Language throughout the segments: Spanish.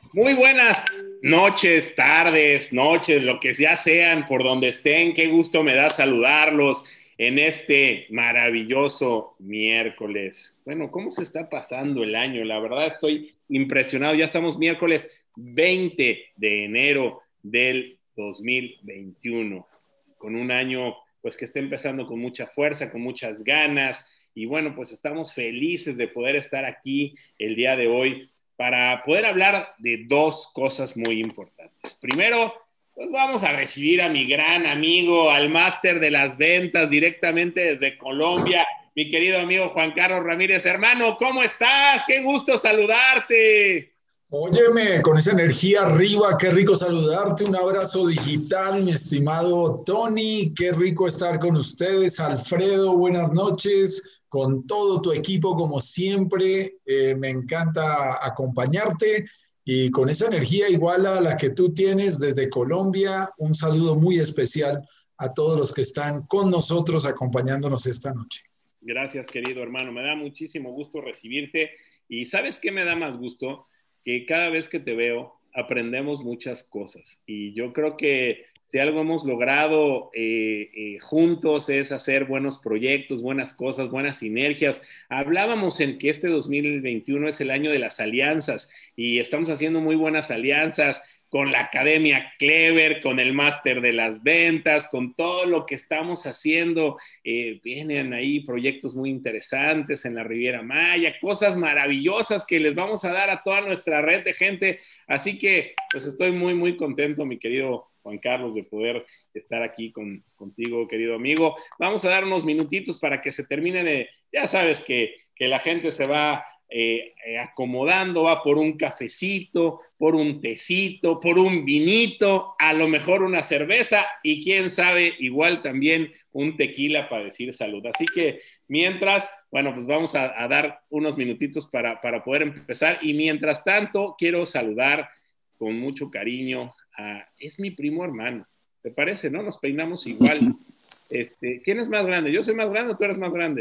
Muy buenas noches, tardes, noches, lo que ya sean, por donde estén. Qué gusto me da saludarlos en este maravilloso miércoles. Bueno, ¿cómo se está pasando el año? La verdad estoy impresionado. Ya estamos miércoles 20 de enero del 2021, con un año pues que está empezando con mucha fuerza, con muchas ganas. Y bueno, pues estamos felices de poder estar aquí el día de hoy para poder hablar de dos cosas muy importantes. Primero, pues vamos a recibir a mi gran amigo, al máster de las ventas directamente desde Colombia, mi querido amigo Juan Carlos Ramírez. Hermano, ¿cómo estás? Qué gusto saludarte. Óyeme, con esa energía arriba, qué rico saludarte. Un abrazo digital, mi estimado Tony. Qué rico estar con ustedes. Alfredo, buenas noches. Con todo tu equipo, como siempre, me encanta acompañarte y con esa energía igual a la que tú tienes desde Colombia, un saludo muy especial a todos los que están con nosotros acompañándonos esta noche. Gracias, querido hermano. Me da muchísimo gusto recibirte. Y ¿sabes qué me da más gusto? Que cada vez que te veo aprendemos muchas cosas. Y yo creo que si algo hemos logrado juntos es hacer buenos proyectos, buenas cosas, buenas sinergias. Hablábamos en que este 2021 es el año de las alianzas y estamos haciendo muy buenas alianzas con la Academia Clever, con el Máster de las Ventas, con todo lo que estamos haciendo. Vienen ahí proyectos muy interesantes en la Riviera Maya, cosas maravillosas que les vamos a dar a toda nuestra red de gente. Así que pues estoy muy, muy contento, mi querido Juan Carlos, de poder estar aquí contigo, querido amigo. Vamos a dar unos minutitos para que se termine de, ya sabes que la gente se va acomodando, va por un cafecito, por un tecito, por un vinito, a lo mejor una cerveza y quién sabe, igual también un tequila para decir salud. Así que mientras, bueno, pues vamos a dar unos minutitos para poder empezar y mientras tanto quiero saludar con mucho cariño es mi primo hermano, ¿te parece, no? Nos peinamos igual. ¿Quién es más grande? ¿Yo soy más grande o tú eres más grande?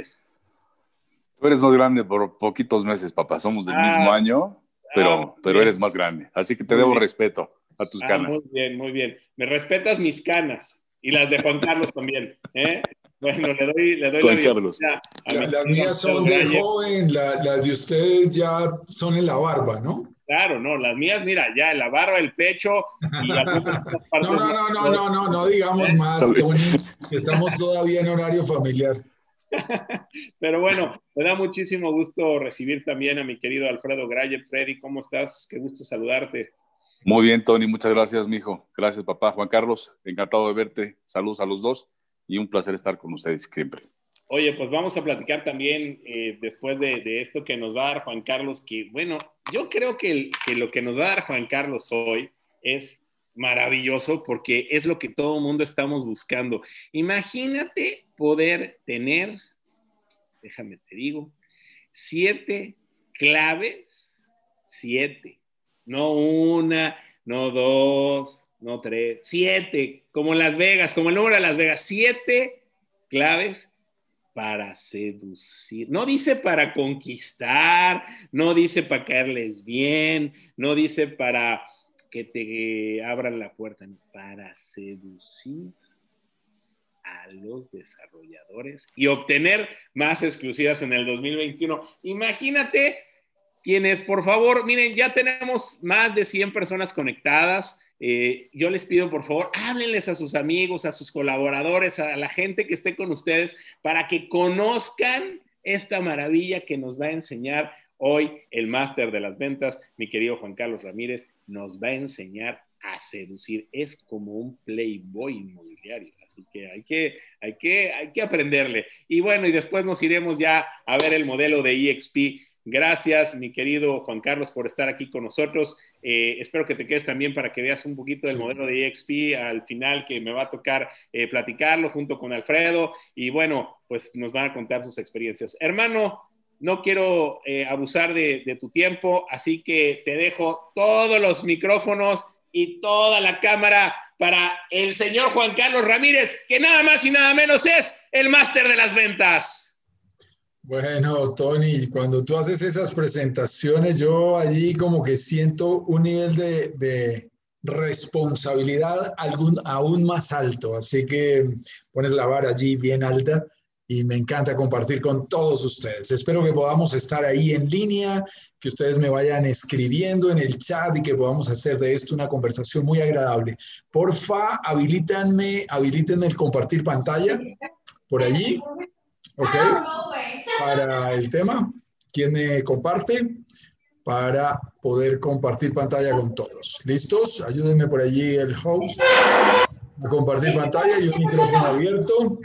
Tú eres más grande por poquitos meses, papá. Somos del mismo Ah, año, muy pero bien, eres más grande. Así que te muy debo bien. respeto a tus Muy canas. bien, muy bien. Me respetas mis canas y las de Juan Carlos también, ¿eh? Bueno, le doy la Juan Carlos. bienvenida a mi Las querido mías Alfredo son de Graye. joven, las de ustedes ya son en la barba, ¿no? Claro, no, las mías, mira, ya en la barba, el pecho y algunas otras No, partes no, más. no, no, no, no, no digamos más, Dale. Tony, que estamos todavía en horario familiar. Pero bueno, me da muchísimo gusto recibir también a mi querido Alfredo Graye. Freddy, ¿cómo estás? Qué gusto saludarte. Muy bien, Tony. Muchas gracias, mijo. Gracias, papá. Juan Carlos, encantado de verte. Saludos a los dos y un placer estar con ustedes siempre. Oye, pues vamos a platicar también después de esto que nos va a dar Juan Carlos, que bueno, yo creo que lo que nos va a dar Juan Carlos hoy es maravilloso porque es lo que todo el mundo estamos buscando. Imagínate poder tener, déjame te digo, 7 claves, 7, no una, no dos, no tres, 7, como Las Vegas, como el número de Las Vegas, 7 claves para seducir. No dice para conquistar, no dice para caerles bien, no dice para que te abran la puerta, no, para seducir a los desarrolladores y obtener más exclusivas en el 2021. Imagínate quienes, por favor, miren, ya tenemos más de 100 personas conectadas. Yo les pido, por favor, háblenles a sus amigos, a sus colaboradores, a la gente que esté con ustedes, para que conozcan esta maravilla que nos va a enseñar hoy el máster de las ventas. Mi querido Juan Carlos Ramírez nos va a enseñar a seducir. Es como un playboy inmobiliario. Así que hay que aprenderle. Y bueno, y después nos iremos ya a ver el modelo de EXP. Gracias, mi querido Juan Carlos, por estar aquí con nosotros. Espero que te quedes también para que veas un poquito del Sí. modelo de EXP al final, que me va a tocar platicarlo junto con Alfredo. Y bueno, pues nos van a contar sus experiencias. Hermano, no quiero abusar de tu tiempo, así que te dejo todos los micrófonos y toda la cámara para el señor Juan Carlos Ramírez, que nada más y nada menos es el máster de las ventas. Bueno, Tony, cuando tú haces esas presentaciones, yo allí como que siento un nivel de responsabilidad aún más alto, así que pones la vara allí bien alta y me encanta compartir con todos ustedes. Espero que podamos estar ahí en línea, que ustedes me vayan escribiendo en el chat y que podamos hacer de esto una conversación muy agradable. Porfa, habiliten el compartir pantalla por allí. ¿Ok? Para el tema, ¿quién me comparte? Para poder compartir pantalla con todos. ¿Listos? Ayúdenme por allí el host a compartir pantalla y un micrófono abierto.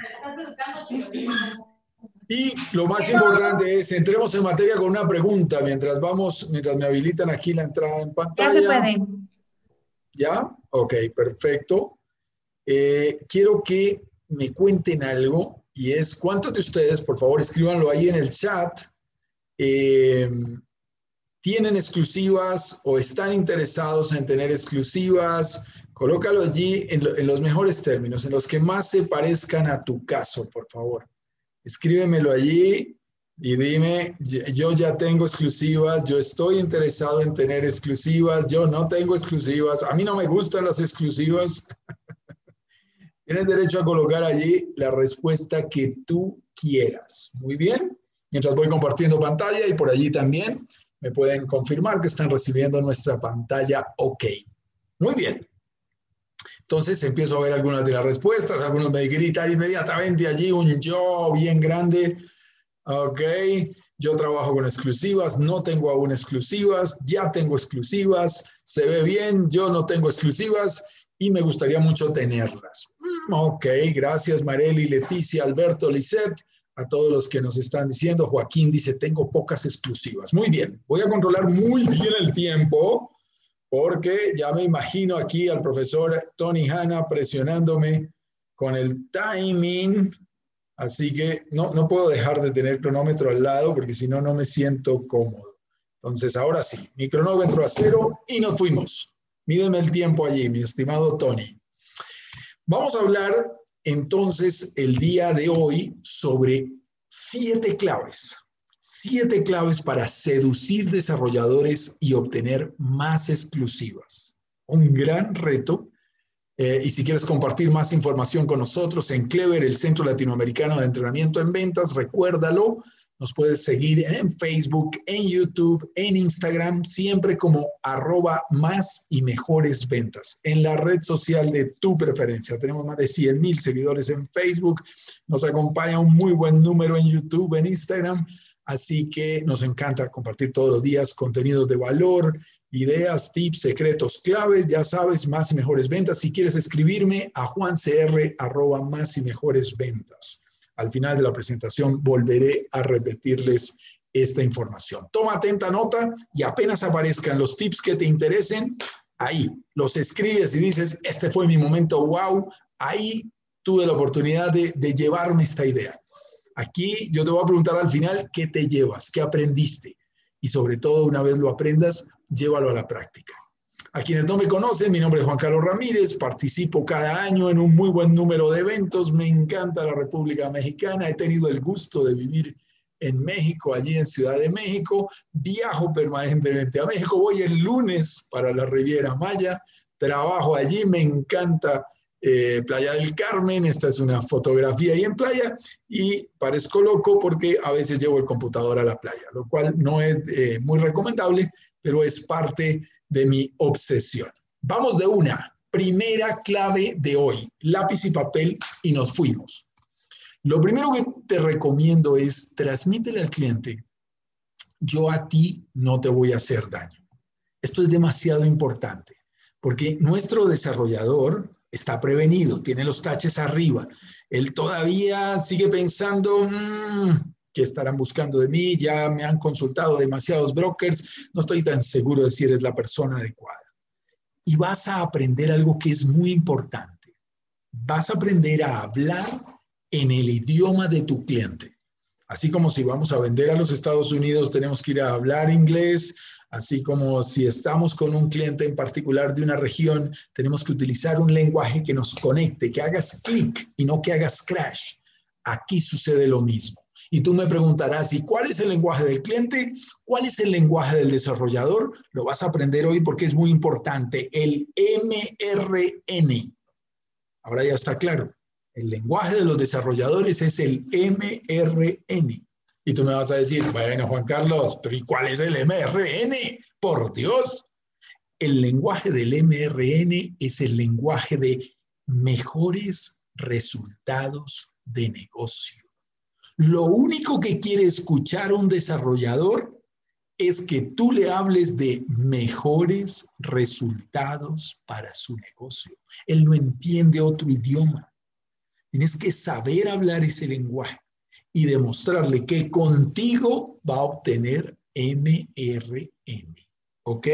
Y lo más importante es, entremos en materia con una pregunta mientras me habilitan aquí la entrada en pantalla. Ya se puede. ¿Ya? Ok, perfecto. Quiero que me cuenten algo y es, ¿cuántos de ustedes, por favor, escríbanlo ahí en el chat, tienen exclusivas o están interesados en tener exclusivas? Colócalo allí en los mejores términos, en los que más se parezcan a tu caso, por favor. Escríbemelo allí y dime, yo ya tengo exclusivas, yo estoy interesado en tener exclusivas, yo no tengo exclusivas, a mí no me gustan las exclusivas. Tienes derecho a colocar allí la respuesta que tú quieras. Muy bien. Mientras voy compartiendo pantalla y por allí también me pueden confirmar que están recibiendo nuestra pantalla OK. Muy bien. Entonces empiezo a ver algunas de las respuestas. Algunos me gritan inmediatamente allí un yo bien grande. OK. Yo trabajo con exclusivas, no tengo aún exclusivas, ya tengo exclusivas, se ve bien, yo no tengo exclusivas y me gustaría mucho tenerlas. OK, gracias Marely, Leticia, Alberto, Lisette, a todos los que nos están diciendo. Joaquín dice, tengo pocas exclusivas. Muy bien, voy a controlar muy bien el tiempo porque ya me imagino aquí al profesor Tony Hanna presionándome con el timing. Así que no puedo dejar de tener cronómetro al lado porque si no, no me siento cómodo. Entonces, ahora sí, mi cronómetro a 0 y nos fuimos. Mídeme el tiempo allí, mi estimado Tony. Vamos a hablar entonces el día de hoy sobre 7 claves. 7 claves para seducir desarrolladores y obtener más exclusivas. Un gran reto. Y si quieres compartir más información con nosotros en Clever, el Centro Latinoamericano de Entrenamiento en Ventas, recuérdalo, nos puedes seguir en Facebook, en YouTube, en Instagram, siempre como @más-y-mejores-ventas, en la red social de tu preferencia. Tenemos más de 100,000 seguidores en Facebook, nos acompaña un muy buen número en YouTube, en Instagram, así que nos encanta compartir todos los días contenidos de valor, ideas, tips, secretos, claves, ya sabes, Más y Mejores Ventas. Si quieres escribirme a juancr@másymejoresventas. Al final de la presentación volveré a repetirles esta información. Toma atenta nota y apenas aparezcan los tips que te interesen, ahí los escribes y dices, este fue mi momento, wow, ahí tuve la oportunidad de llevarme esta idea. Aquí yo te voy a preguntar al final, ¿qué te llevas? ¿Qué aprendiste? Y sobre todo, una vez lo aprendas, llévalo a la práctica. A quienes no me conocen, mi nombre es Juan Carlos Ramírez, participo cada año en un muy buen número de eventos, me encanta la República Mexicana, he tenido el gusto de vivir en México, allí en Ciudad de México, viajo permanentemente a México, voy el lunes para la Riviera Maya, trabajo allí, me encanta Playa del Carmen, esta es una fotografía ahí en playa y parezco loco porque a veces llevo el computador a la playa, lo cual no es muy recomendable, pero es parte de mi obsesión. Vamos de una. Primera clave de hoy, lápiz y papel y nos fuimos. Lo primero que te recomiendo es transmítele al cliente, yo a ti no te voy a hacer daño. Esto es demasiado importante porque nuestro desarrollador está prevenido, tiene los taches arriba. Él todavía sigue pensando, ¿qué estarán buscando de mí? Ya me han consultado demasiados brokers, no estoy tan seguro de si eres la persona adecuada. Y vas a aprender algo que es muy importante. Vas a aprender a hablar en el idioma de tu cliente. Así como si vamos a vender a los Estados Unidos, tenemos que ir a hablar inglés. Así como si estamos con un cliente en particular de una región, tenemos que utilizar un lenguaje que nos conecte, que hagas clic y no que hagas crash. Aquí sucede lo mismo. Y tú me preguntarás, ¿y cuál es el lenguaje del cliente? ¿Cuál es el lenguaje del desarrollador? Lo vas a aprender hoy porque es muy importante. El MRN. Ahora ya está claro. El lenguaje de los desarrolladores es el MRN. Y tú me vas a decir, bueno, Juan Carlos, pero ¿y cuál es el MRN? Por Dios. El lenguaje del MRN es el lenguaje de mejores resultados de negocio. Lo único que quiere escuchar un desarrollador es que tú le hables de mejores resultados para su negocio. Él no entiende otro idioma. Tienes que saber hablar ese lenguaje y demostrarle que contigo va a obtener MRN. ¿Ok?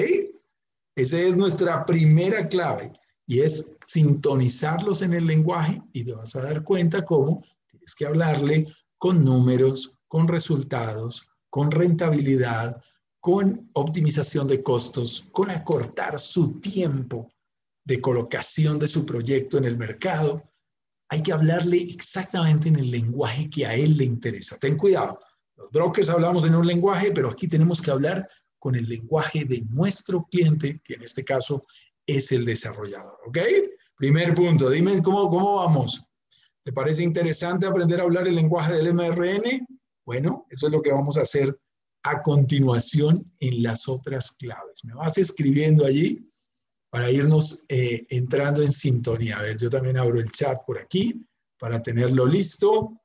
Esa es nuestra primera clave y es sintonizarlos en el lenguaje y te vas a dar cuenta cómo tienes que hablarle con números, con resultados, con rentabilidad, con optimización de costos, con acortar su tiempo de colocación de su proyecto en el mercado. Hay que hablarle exactamente en el lenguaje que a él le interesa. Ten cuidado, los brokers hablamos en un lenguaje, pero aquí tenemos que hablar con el lenguaje de nuestro cliente, que en este caso es el desarrollador. ¿Ok? Primer punto, dime cómo vamos. ¿Te parece interesante aprender a hablar el lenguaje del MRN? Bueno, eso es lo que vamos a hacer a continuación en las otras claves. Me vas escribiendo allí para irnos entrando en sintonía. A ver, yo también abro el chat por aquí para tenerlo listo.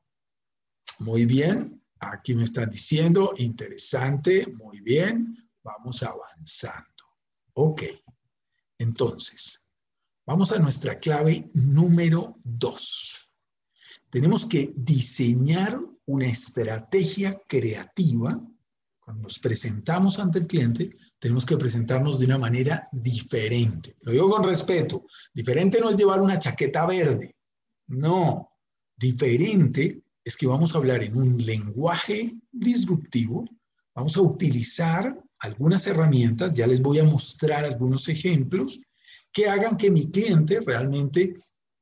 Muy bien. Aquí me están diciendo, interesante, muy bien. Vamos avanzando. Ok. Entonces, vamos a nuestra clave número 2. Tenemos que diseñar una estrategia creativa. Cuando nos presentamos ante el cliente, tenemos que presentarnos de una manera diferente. Lo digo con respeto. Diferente no es llevar una chaqueta verde. No. Diferente es que vamos a hablar en un lenguaje disruptivo. Vamos a utilizar algunas herramientas. Ya les voy a mostrar algunos ejemplos que hagan que mi cliente realmente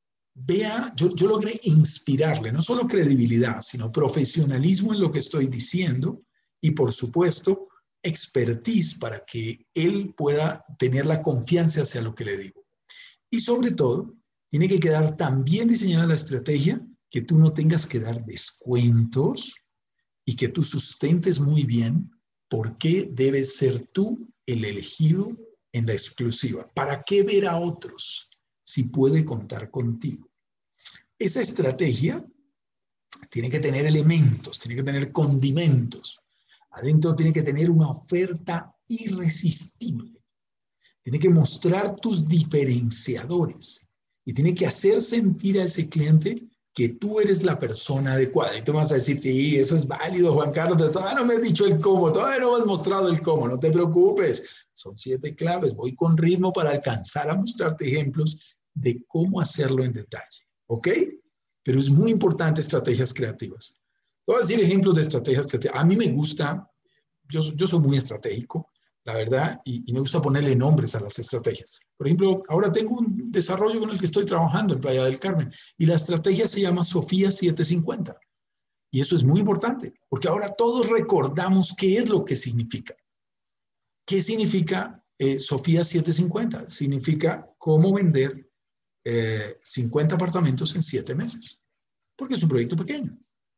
vea, yo logré inspirarle, no solo credibilidad, sino profesionalismo en lo que estoy diciendo y, por supuesto, expertise para que él pueda tener la confianza hacia lo que le digo. Y sobre todo, tiene que quedar tan bien diseñada la estrategia que tú no tengas que dar descuentos y que tú sustentes muy bien por qué debes ser tú el elegido en la exclusiva. ¿Para qué ver a otros si puede contar contigo? Esa estrategia tiene que tener elementos, tiene que tener condimentos. Adentro tiene que tener una oferta irresistible. Tiene que mostrar tus diferenciadores y tiene que hacer sentir a ese cliente que tú eres la persona adecuada. Y tú vas a decir, sí, eso es válido, Juan Carlos, pero todavía no me has dicho el cómo, todavía no me has mostrado el cómo, no te preocupes. Son 7 claves, voy con ritmo para alcanzar a mostrarte ejemplos de cómo hacerlo en detalle, ¿ok? Pero es muy importante estrategias creativas. Voy a decir ejemplos de estrategias creativas. A mí me gusta, yo soy muy estratégico, la verdad, y me gusta ponerle nombres a las estrategias. Por ejemplo, ahora tengo un desarrollo con el que estoy trabajando en Playa del Carmen y la estrategia se llama Sofía 750. Y eso es muy importante, porque ahora todos recordamos qué es lo que significa. ¿Qué significa Sofía 750? Significa cómo vender 50 apartamentos en 7 meses, porque es un proyecto pequeño.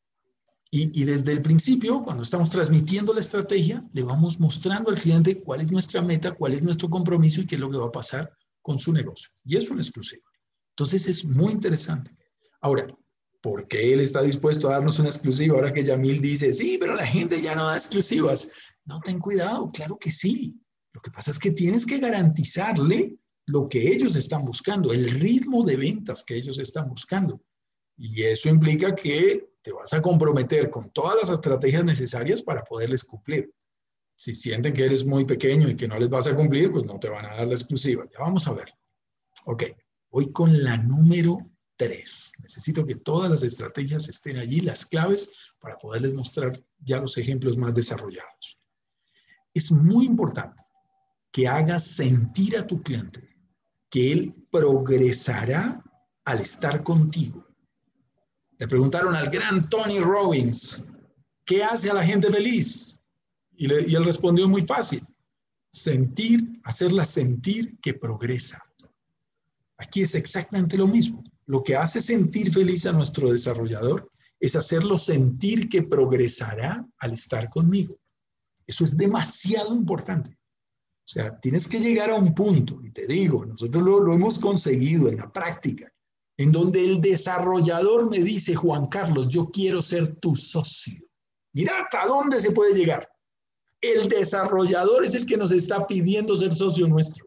Y desde el principio, cuando estamos transmitiendo la estrategia, le vamos mostrando al cliente cuál es nuestra meta, cuál es nuestro compromiso y qué es lo que va a pasar con su negocio. Y es una exclusiva. Entonces es muy interesante. Ahora, ¿por qué él está dispuesto a darnos una exclusiva? Ahora que Yamil dice, sí, pero la gente ya no da exclusivas. No, ten cuidado, claro que sí. Lo que pasa es que tienes que garantizarle lo que ellos están buscando, el ritmo de ventas que ellos están buscando. Y eso implica que te vas a comprometer con todas las estrategias necesarias para poderles cumplir. Si sienten que eres muy pequeño y que no les vas a cumplir, pues no te van a dar la exclusiva. Ya vamos a ver. Ok, voy con la número 3. Necesito que todas las estrategias estén allí, las claves, para poderles mostrar ya los ejemplos más desarrollados. Es muy importante que hagas sentir a tu cliente que él progresará al estar contigo. Le preguntaron al gran Tony Robbins, ¿qué hace a la gente feliz? Y él respondió muy fácil. Hacerla sentir que progresa. Aquí es exactamente lo mismo. Lo que hace sentir feliz a nuestro desarrollador es hacerlo sentir que progresará al estar conmigo. Eso es demasiado importante. O sea, tienes que llegar a un punto, y te digo, nosotros lo hemos conseguido en la práctica, en donde el desarrollador me dice, Juan Carlos, yo quiero ser tu socio. Mira hasta dónde se puede llegar. El desarrollador es el que nos está pidiendo ser socio nuestro.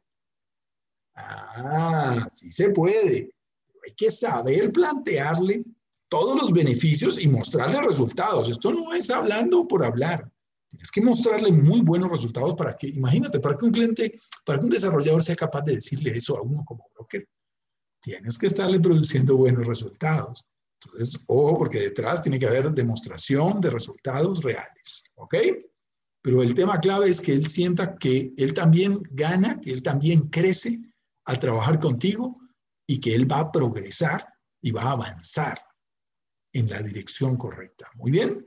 Ah, sí se puede. Hay que saber plantearle todos los beneficios y mostrarle resultados. Esto no es hablando por hablar. Tienes que mostrarle muy buenos resultados para que, imagínate, para que un cliente, para que un desarrollador sea capaz de decirle eso a uno como broker, tienes que estarle produciendo buenos resultados. Entonces, ojo, porque detrás tiene que haber demostración de resultados reales, ¿ok? Pero el tema clave es que él sienta que él también gana, que él también crece al trabajar contigo y que él va a progresar y va a avanzar en la dirección correcta. Muy bien.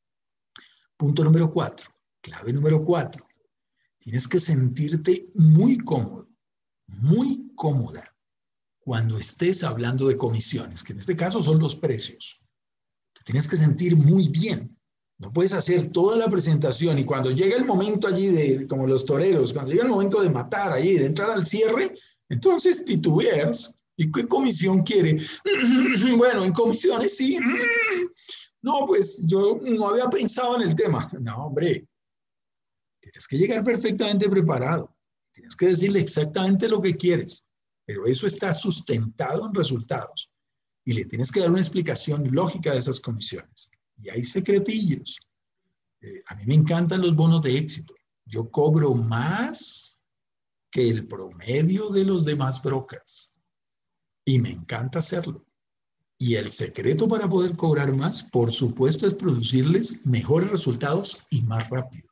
Punto número 4, clave número 4. Tienes que sentirte muy cómodo, muy cómoda cuando estés hablando de comisiones, que en este caso son los precios. Te tienes que sentir muy bien. No puedes hacer toda la presentación y cuando llega el momento allí como los toreros, cuando llega el momento de matar allí, de entrar al cierre, entonces titubeas. ¿Y qué comisión quiere? Bueno, en comisiones sí. No, pues yo no había pensado en el tema. No, hombre, tienes que llegar perfectamente preparado. Tienes que decirle exactamente lo que quieres, pero eso está sustentado en resultados. Y le tienes que dar una explicación lógica de esas comisiones. Y hay secretillos. A mí me encantan los bonos de éxito. Yo cobro más que el promedio de los demás brokers. Y me encanta hacerlo. Y el secreto para poder cobrar más, por supuesto, es producirles mejores resultados y más rápido.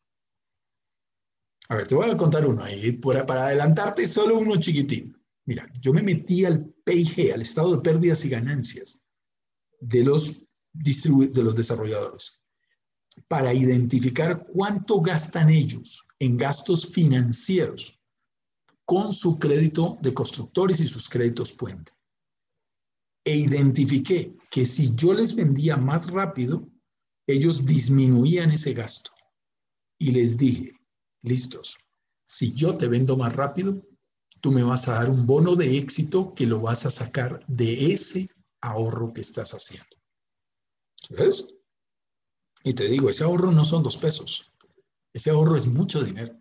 A ver, te voy a contar uno ahí, para adelantarte solo uno chiquitín. Mira, yo me metí al PIG, al estado de pérdidas y ganancias de los desarrolladores, para identificar cuánto gastan ellos en gastos financieros con su crédito de constructores y sus créditos puente. E identifiqué que si yo les vendía más rápido, ellos disminuían ese gasto. Y les dije, listos, si yo te vendo más rápido, tú me vas a dar un bono de éxito que lo vas a sacar de ese ahorro que estás haciendo. ¿Ves? Y te digo, ese ahorro no son 2 pesos. Ese ahorro es mucho dinero.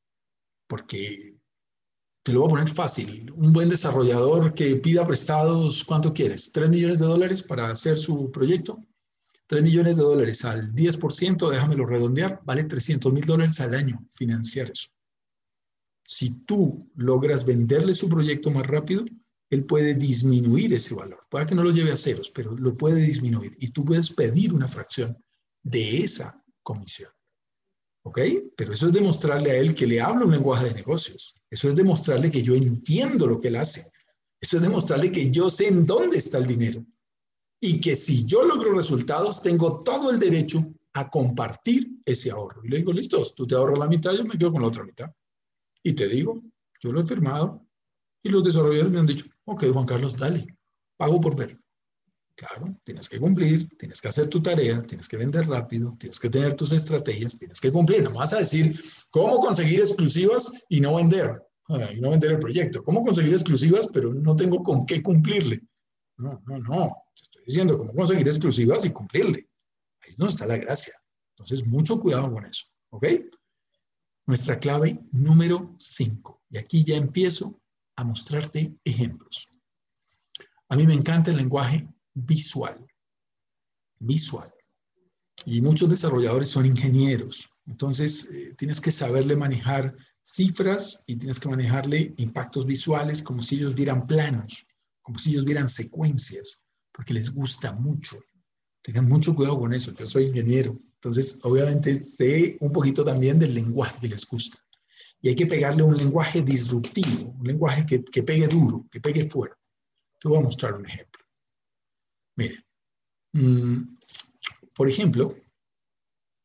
Porque te lo voy a poner fácil. Un buen desarrollador que pida prestados, ¿cuánto quieres? $3 millones para hacer su proyecto. $3 millones al 10%, déjamelo redondear, vale $300,000 al año financiar eso. Si tú logras venderle su proyecto más rápido, él puede disminuir ese valor. Puede que no lo lleve a ceros, pero lo puede disminuir. Y tú puedes pedir una fracción de esa comisión. ¿Ok? Pero eso es demostrarle a él que le hablo un lenguaje de negocios. Eso es demostrarle que yo entiendo lo que él hace. Eso es demostrarle que yo sé en dónde está el dinero. Y que si yo logro resultados, tengo todo el derecho a compartir ese ahorro. Y le digo, listos, tú te ahorras la mitad, yo me quedo con la otra mitad. Y te digo, yo lo he firmado y los desarrolladores me han dicho, ok, Juan Carlos, dale, pago por ver. Claro, tienes que cumplir, tienes que hacer tu tarea, tienes que vender rápido, tienes que tener tus estrategias, tienes que cumplir. No vas a decir cómo conseguir exclusivas y no vender, y no vender el proyecto. Cómo conseguir exclusivas, pero no tengo con qué cumplirle. No. Te estoy diciendo cómo conseguir exclusivas y cumplirle. Ahí no está la gracia. Entonces, mucho cuidado con eso. ¿Ok? Nuestra clave número 5. Y aquí ya empiezo a mostrarte ejemplos. A mí me encanta el lenguaje visual. Visual. Y muchos desarrolladores son ingenieros. Entonces, tienes que saberle manejar cifras y tienes que manejarle impactos visuales como si ellos vieran planos, como si ellos vieran secuencias, porque les gusta mucho. Tengan mucho cuidado con eso. Yo soy ingeniero. Entonces, obviamente, sé un poquito también del lenguaje que les gusta. Y hay que pegarle un lenguaje disruptivo, un lenguaje que pegue duro, que pegue fuerte. Te voy a mostrar un ejemplo. Miren, por ejemplo,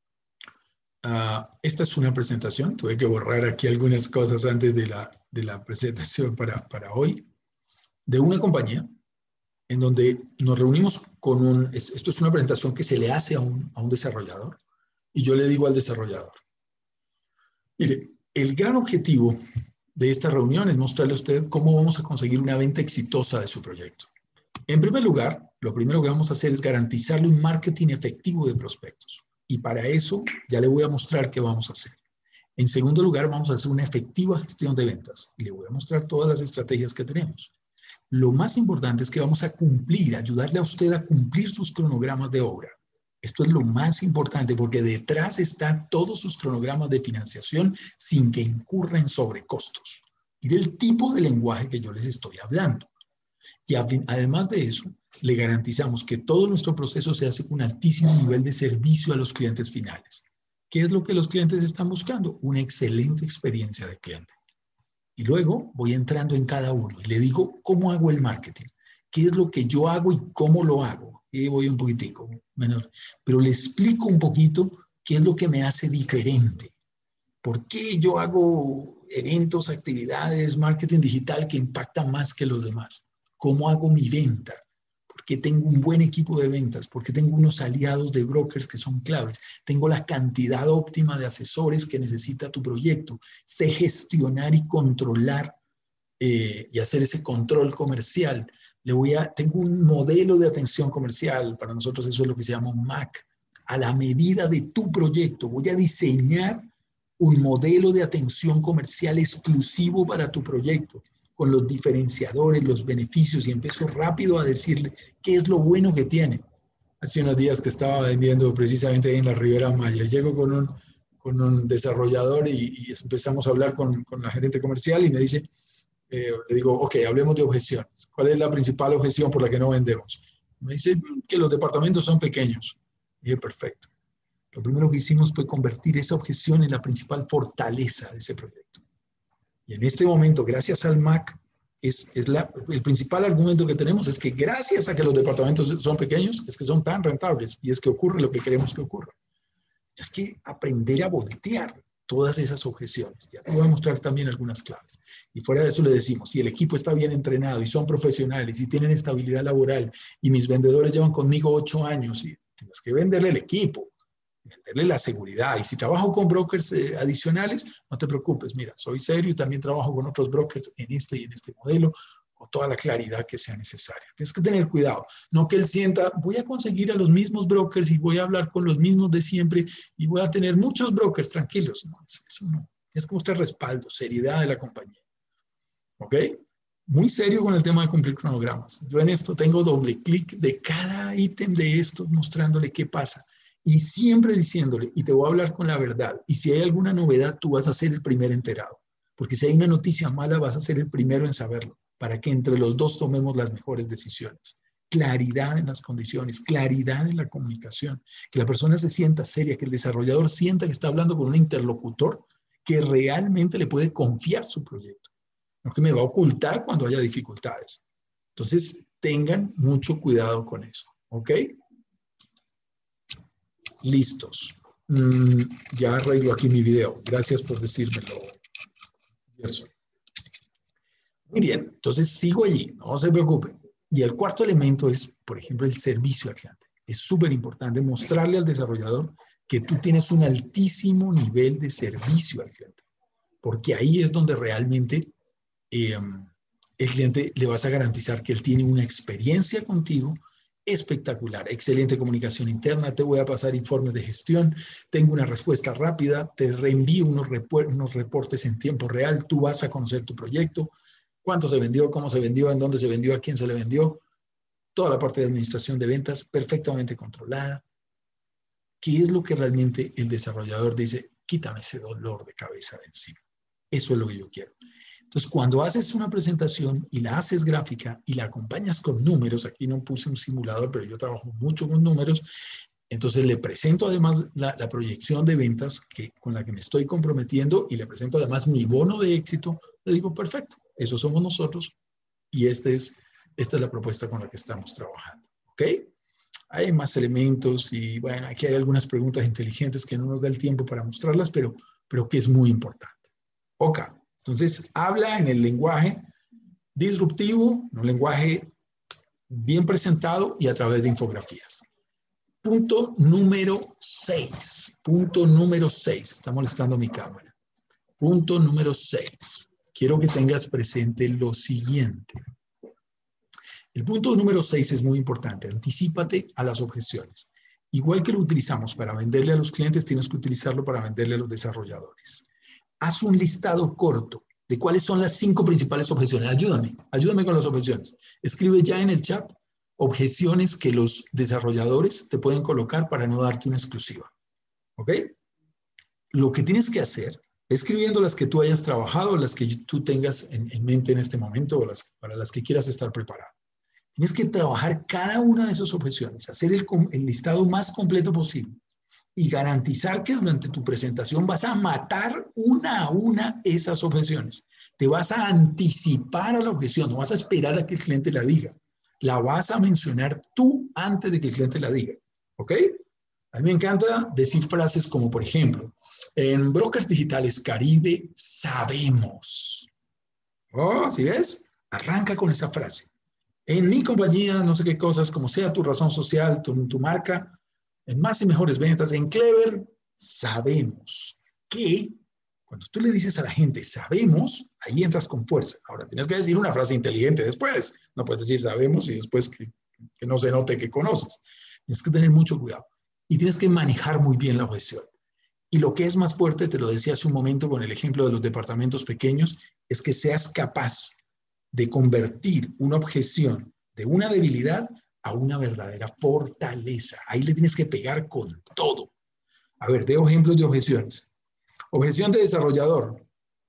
Esta es una presentación. Tuve que borrar aquí algunas cosas antes de la presentación para hoy, de una compañía en donde nos reunimos con esto es una presentación que se le hace a un desarrollador, y yo le digo al desarrollador, mire, el gran objetivo de esta reunión es mostrarle a usted cómo vamos a conseguir una venta exitosa de su proyecto. En primer lugar, lo primero que vamos a hacer es garantizarle un marketing efectivo de prospectos. Y para eso ya le voy a mostrar qué vamos a hacer. En segundo lugar, vamos a hacer una efectiva gestión de ventas. Y le voy a mostrar todas las estrategias que tenemos. Lo más importante es que vamos a ayudarle a usted a cumplir sus cronogramas de obra. Esto es lo más importante porque detrás están todos sus cronogramas de financiación sin que incurra en sobrecostos. Y del tipo de lenguaje que yo les estoy hablando. Y además de eso, le garantizamos que todo nuestro proceso se hace con un altísimo nivel de servicio a los clientes finales. ¿Qué es lo que los clientes están buscando? Una excelente experiencia de cliente. Y luego voy entrando en cada uno y le digo cómo hago el marketing, qué es lo que yo hago y cómo lo hago. Y voy un poquitico menor, pero le explico un poquito qué es lo que me hace diferente. ¿Por qué yo hago eventos, actividades, marketing digital que impactan más que los demás? ¿Cómo hago mi venta? ¿Por qué tengo un buen equipo de ventas? ¿Por qué tengo unos aliados de brokers que son claves? Tengo la cantidad óptima de asesores que necesita tu proyecto. Sé gestionar y controlar y hacer ese control comercial. Tengo un modelo de atención comercial. Para nosotros eso es lo que se llama un MAC. A la medida de tu proyecto, voy a diseñar un modelo de atención comercial exclusivo para tu proyecto, con los diferenciadores, los beneficios, y empiezo rápido a decirle qué es lo bueno que tiene. Hace unos días que estaba vendiendo precisamente ahí en la Ribera Maya, llego con un desarrollador y empezamos a hablar con la gerente comercial y me dice, le digo, ok, hablemos de objeciones. ¿Cuál es la principal objeción por la que no vendemos? Me dice que los departamentos son pequeños. Y dije, perfecto. Lo primero que hicimos fue convertir esa objeción en la principal fortaleza de ese proyecto. Y en este momento, gracias al MAC, el principal argumento que tenemos es que gracias a que los departamentos son pequeños, es que son tan rentables y es que ocurre lo que queremos que ocurra. Es que aprender a voltear todas esas objeciones. Ya te voy a mostrar también algunas claves. Y fuera de eso le decimos, si el equipo está bien entrenado y son profesionales y tienen estabilidad laboral y mis vendedores llevan conmigo 8 años y tienes que venderle el equipo, venderle la seguridad. Y si trabajo con brokers adicionales, no te preocupes. Mira, soy serio y también trabajo con otros brokers en este y en este modelo con toda la claridad que sea necesaria. Tienes que tener cuidado. No que él sienta, voy a conseguir a los mismos brokers y voy a hablar con los mismos de siempre y voy a tener muchos brokers tranquilos. No, eso no. Tienes que mostrar respaldo, seriedad de la compañía. ¿Ok? Muy serio con el tema de cumplir cronogramas. Yo en esto tengo doble clic de cada ítem de esto, mostrándole qué pasa. Y siempre diciéndole, y te voy a hablar con la verdad, y si hay alguna novedad, tú vas a ser el primer enterado. Porque si hay una noticia mala, vas a ser el primero en saberlo, para que entre los dos tomemos las mejores decisiones. Claridad en las condiciones, claridad en la comunicación, que la persona se sienta seria, que el desarrollador sienta que está hablando con un interlocutor que realmente le puede confiar su proyecto, no que me va a ocultar cuando haya dificultades. Entonces, tengan mucho cuidado con eso, ¿ok? Listos. Ya arreglo aquí mi video. Gracias por decírmelo, Gerson. Muy bien, entonces sigo allí, no se preocupen. Y el cuarto elemento es, por ejemplo, el servicio al cliente. Es súper importante mostrarle al desarrollador que tú tienes un altísimo nivel de servicio al cliente, porque ahí es donde realmente el cliente le vas a garantizar que él tiene una experiencia contigo espectacular, excelente comunicación interna, te voy a pasar informes de gestión, tengo una respuesta rápida, te reenvío unos reportes en tiempo real, tú vas a conocer tu proyecto, cuánto se vendió, cómo se vendió, en dónde se vendió, a quién se le vendió, toda la parte de administración de ventas perfectamente controlada. ¿Qué es lo que realmente el desarrollador dice? Quítame ese dolor de cabeza de encima. Eso es lo que yo quiero. Entonces, cuando haces una presentación y la haces gráfica y la acompañas con números, aquí no puse un simulador, pero yo trabajo mucho con números, entonces le presento además la proyección de ventas con la que me estoy comprometiendo y le presento además mi bono de éxito, le digo, perfecto, eso somos nosotros y esta es la propuesta con la que estamos trabajando. ¿Ok? Hay más elementos y bueno, aquí hay algunas preguntas inteligentes que no nos da el tiempo para mostrarlas, pero que es muy importante. Ok, entonces habla en el lenguaje disruptivo, un lenguaje bien presentado y a través de infografías. Punto número 6. Punto número 6. Está molestando mi cámara. Punto número 6. Quiero que tengas presente lo siguiente. El punto número 6 es muy importante. Anticípate a las objeciones. Igual que lo utilizamos para venderle a los clientes, tienes que utilizarlo para venderle a los desarrolladores. Haz un listado corto de cuáles son las 5 principales objeciones. Ayúdame con las objeciones. Escribe ya en el chat objeciones que los desarrolladores te pueden colocar para no darte una exclusiva. ¿Ok? Lo que tienes que hacer, escribiendo las que tú hayas trabajado, las que tú tengas en mente en este momento o para las que quieras estar preparado. Tienes que trabajar cada una de esas objeciones, hacer el listado más completo posible y garantizar que durante tu presentación vas a matar una a una esas objeciones. Te vas a anticipar a la objeción, no vas a esperar a que el cliente la diga. La vas a mencionar tú antes de que el cliente la diga. ¿Ok? A mí me encanta decir frases como, por ejemplo, en Brokers Digitales Caribe sabemos. Oh, ¿sí ves? Arranca con esa frase. En mi compañía, no sé qué cosas, como sea tu razón social, tu marca, en más y mejores ventas, en Clever, sabemos que cuando tú le dices a la gente, sabemos, ahí entras con fuerza. Ahora, tienes que decir una frase inteligente después. No puedes decir sabemos y después que no se note que conoces. Tienes que tener mucho cuidado y tienes que manejar muy bien la objeción. Y lo que es más fuerte, te lo decía hace un momento con el ejemplo de los departamentos pequeños, es que seas capaz de convertir una objeción de una debilidad a una verdadera fortaleza. Ahí le tienes que pegar con todo. A ver, veo ejemplos de objeciones. Objeción de desarrollador.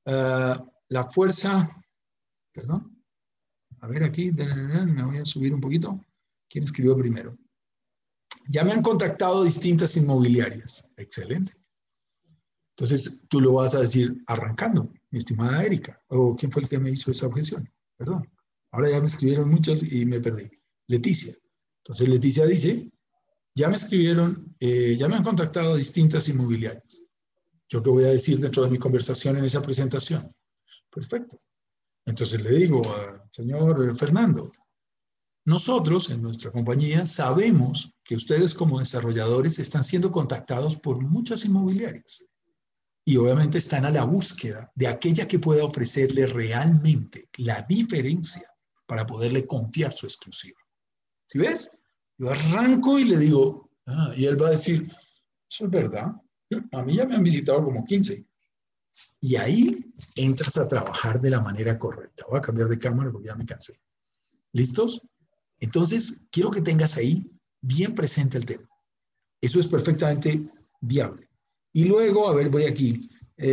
La fuerza, perdón. A ver aquí, me voy a subir un poquito. ¿Quién escribió primero? Ya me han contactado distintas inmobiliarias. Excelente. Entonces, tú lo vas a decir arrancando, mi estimada Erika. ¿O quién fue el que me hizo esa objeción? Perdón. Ahora ya me escribieron muchas y me perdí. Leticia. Entonces, Leticia dice, ya me escribieron, ya me han contactado distintas inmobiliarias. ¿Yo qué voy a decir dentro de mi conversación en esa presentación? Perfecto. Entonces le digo al señor Fernando, nosotros en nuestra compañía sabemos que ustedes como desarrolladores están siendo contactados por muchas inmobiliarias y obviamente están a la búsqueda de aquella que pueda ofrecerle realmente la diferencia para poderle confiar su exclusiva. ¿Sí ves? Yo arranco y le digo, y él va a decir, eso es verdad, a mí ya me han visitado como 15. Y ahí entras a trabajar de la manera correcta. Voy a cambiar de cámara porque ya me cansé. ¿Listos? Entonces, quiero que tengas ahí bien presente el tema. Eso es perfectamente viable. Y luego, a ver, voy aquí.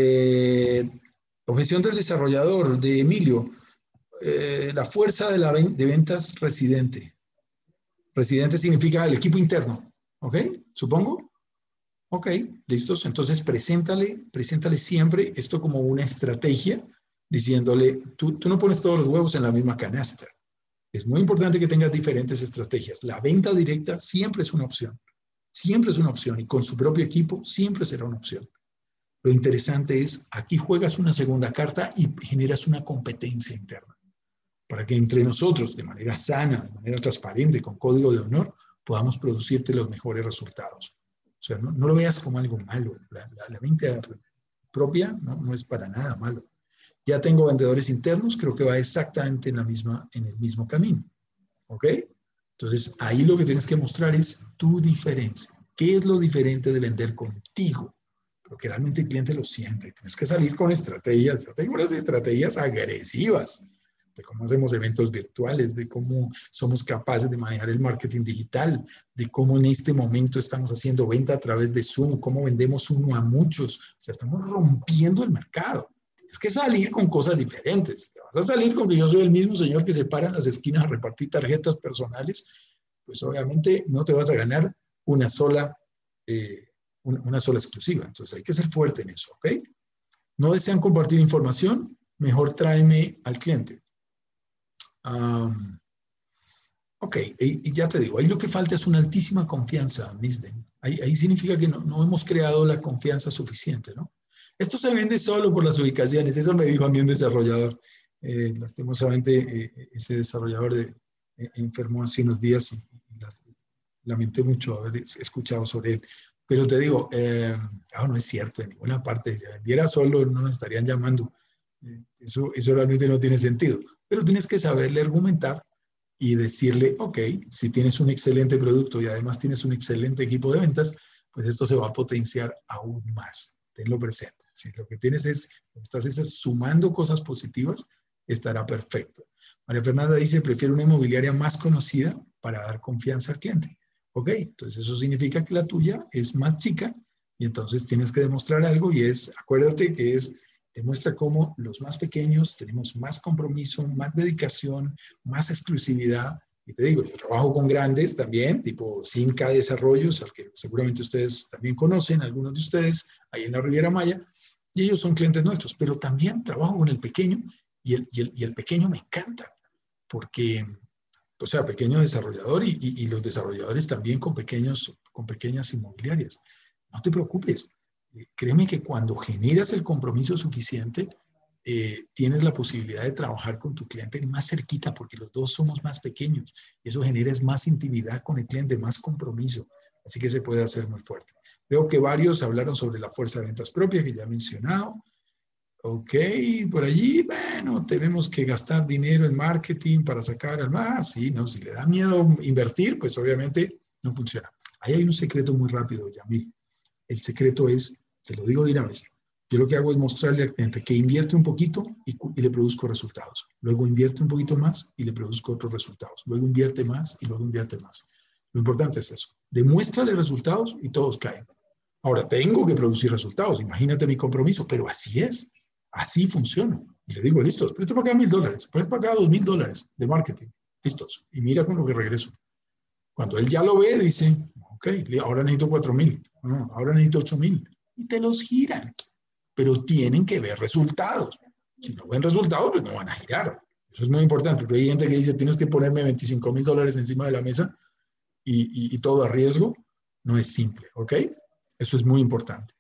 Objeción del desarrollador, de Emilio. La fuerza de ventas residente. Residente significa el equipo interno. ¿Ok? Supongo. Ok, listos. Entonces, preséntale siempre esto como una estrategia, diciéndole, tú no pones todos los huevos en la misma canasta. Es muy importante que tengas diferentes estrategias. La venta directa siempre es una opción. Siempre es una opción y con su propio equipo siempre será una opción. Lo interesante es, aquí juegas una segunda carta y generas una competencia interna para que entre nosotros, de manera sana, de manera transparente, con código de honor, podamos producirte los mejores resultados. O sea, no lo veas como algo malo. La venta propia no es para nada malo. Ya tengo vendedores internos, creo que va exactamente en el mismo camino. ¿Ok? Entonces, ahí lo que tienes que mostrar es tu diferencia. ¿Qué es lo diferente de vender contigo? Porque realmente el cliente lo siente. Tienes que salir con estrategias. Yo tengo unas estrategias agresivas de cómo hacemos eventos virtuales, de cómo somos capaces de manejar el marketing digital, de cómo en este momento estamos haciendo venta a través de Zoom, cómo vendemos uno a muchos. O sea, estamos rompiendo el mercado. Tienes que salir con cosas diferentes. Vas a salir con que yo soy el mismo señor que se para en las esquinas a repartir tarjetas personales, pues obviamente no te vas a ganar una sola exclusiva. Entonces hay que ser fuerte en eso, ¿ok? ¿No desean compartir información? Mejor tráeme al cliente. Ok, y ya te digo, ahí lo que falta es una altísima confianza, Misden. Ahí significa que no hemos creado la confianza suficiente, ¿no? Esto se vende solo por las ubicaciones, eso me dijo a mí un desarrollador. Lastimosamente, ese desarrollador enfermó hace unos días y lamenté mucho haber escuchado sobre él. Pero te digo, no es cierto, en ninguna parte, si vendiera solo no nos estarían llamando. Eso realmente no tiene sentido. Pero tienes que saberle argumentar y decirle, ok, si tienes un excelente producto y además tienes un excelente equipo de ventas, pues esto se va a potenciar aún más. Tenlo presente. Si lo que tienes estás sumando cosas positivas, estará perfecto. María Fernanda dice, prefiero una inmobiliaria más conocida para dar confianza al cliente. Ok, entonces eso significa que la tuya es más chica y entonces tienes que demostrar algo y acuérdate que demuestra cómo los más pequeños tenemos más compromiso, más dedicación, más exclusividad. Y te digo, yo trabajo con grandes también, tipo 5K Desarrollos, al que seguramente ustedes también conocen, algunos de ustedes, ahí en la Riviera Maya, y ellos son clientes nuestros, pero también trabajo con el pequeño y el pequeño me encanta, porque, o sea, pequeño desarrollador y los desarrolladores también con pequeñas inmobiliarias. No te preocupes. Créeme que cuando generas el compromiso suficiente, tienes la posibilidad de trabajar con tu cliente más cerquita, porque los dos somos más pequeños. Eso genera más intimidad con el cliente, más compromiso. Así que se puede hacer muy fuerte. Veo que varios hablaron sobre la fuerza de ventas propia, que ya he mencionado. Ok, por allí, bueno, tenemos que gastar dinero en marketing para sacar al más. Sí, no, si le da miedo invertir, pues obviamente no funciona. Ahí hay un secreto muy rápido, Yamil. El secreto es, te lo digo de una vez, yo lo que hago es mostrarle al cliente que invierte un poquito y le produzco resultados. Luego invierte un poquito más y le produzco otros resultados. Luego invierte más y luego invierte más. Lo importante es eso. Demuéstrale resultados y todos caen. Ahora, tengo que producir resultados. Imagínate mi compromiso, pero así es. Así funciona. Y le digo, listos, presta para acá $1,000, puedes pagar $2,000 de marketing. Listos. Y mira con lo que regreso. Cuando él ya lo ve, dice, ok, ahora necesito 4,000, ahora necesito 8,000. Y te los giran. Pero tienen que ver resultados. Si no ven resultados, pues no van a girar. Eso es muy importante, porque hay gente que dice, tienes que ponerme $25,000 encima de la mesa y todo a riesgo. No es simple, ¿ok? Eso es muy importante.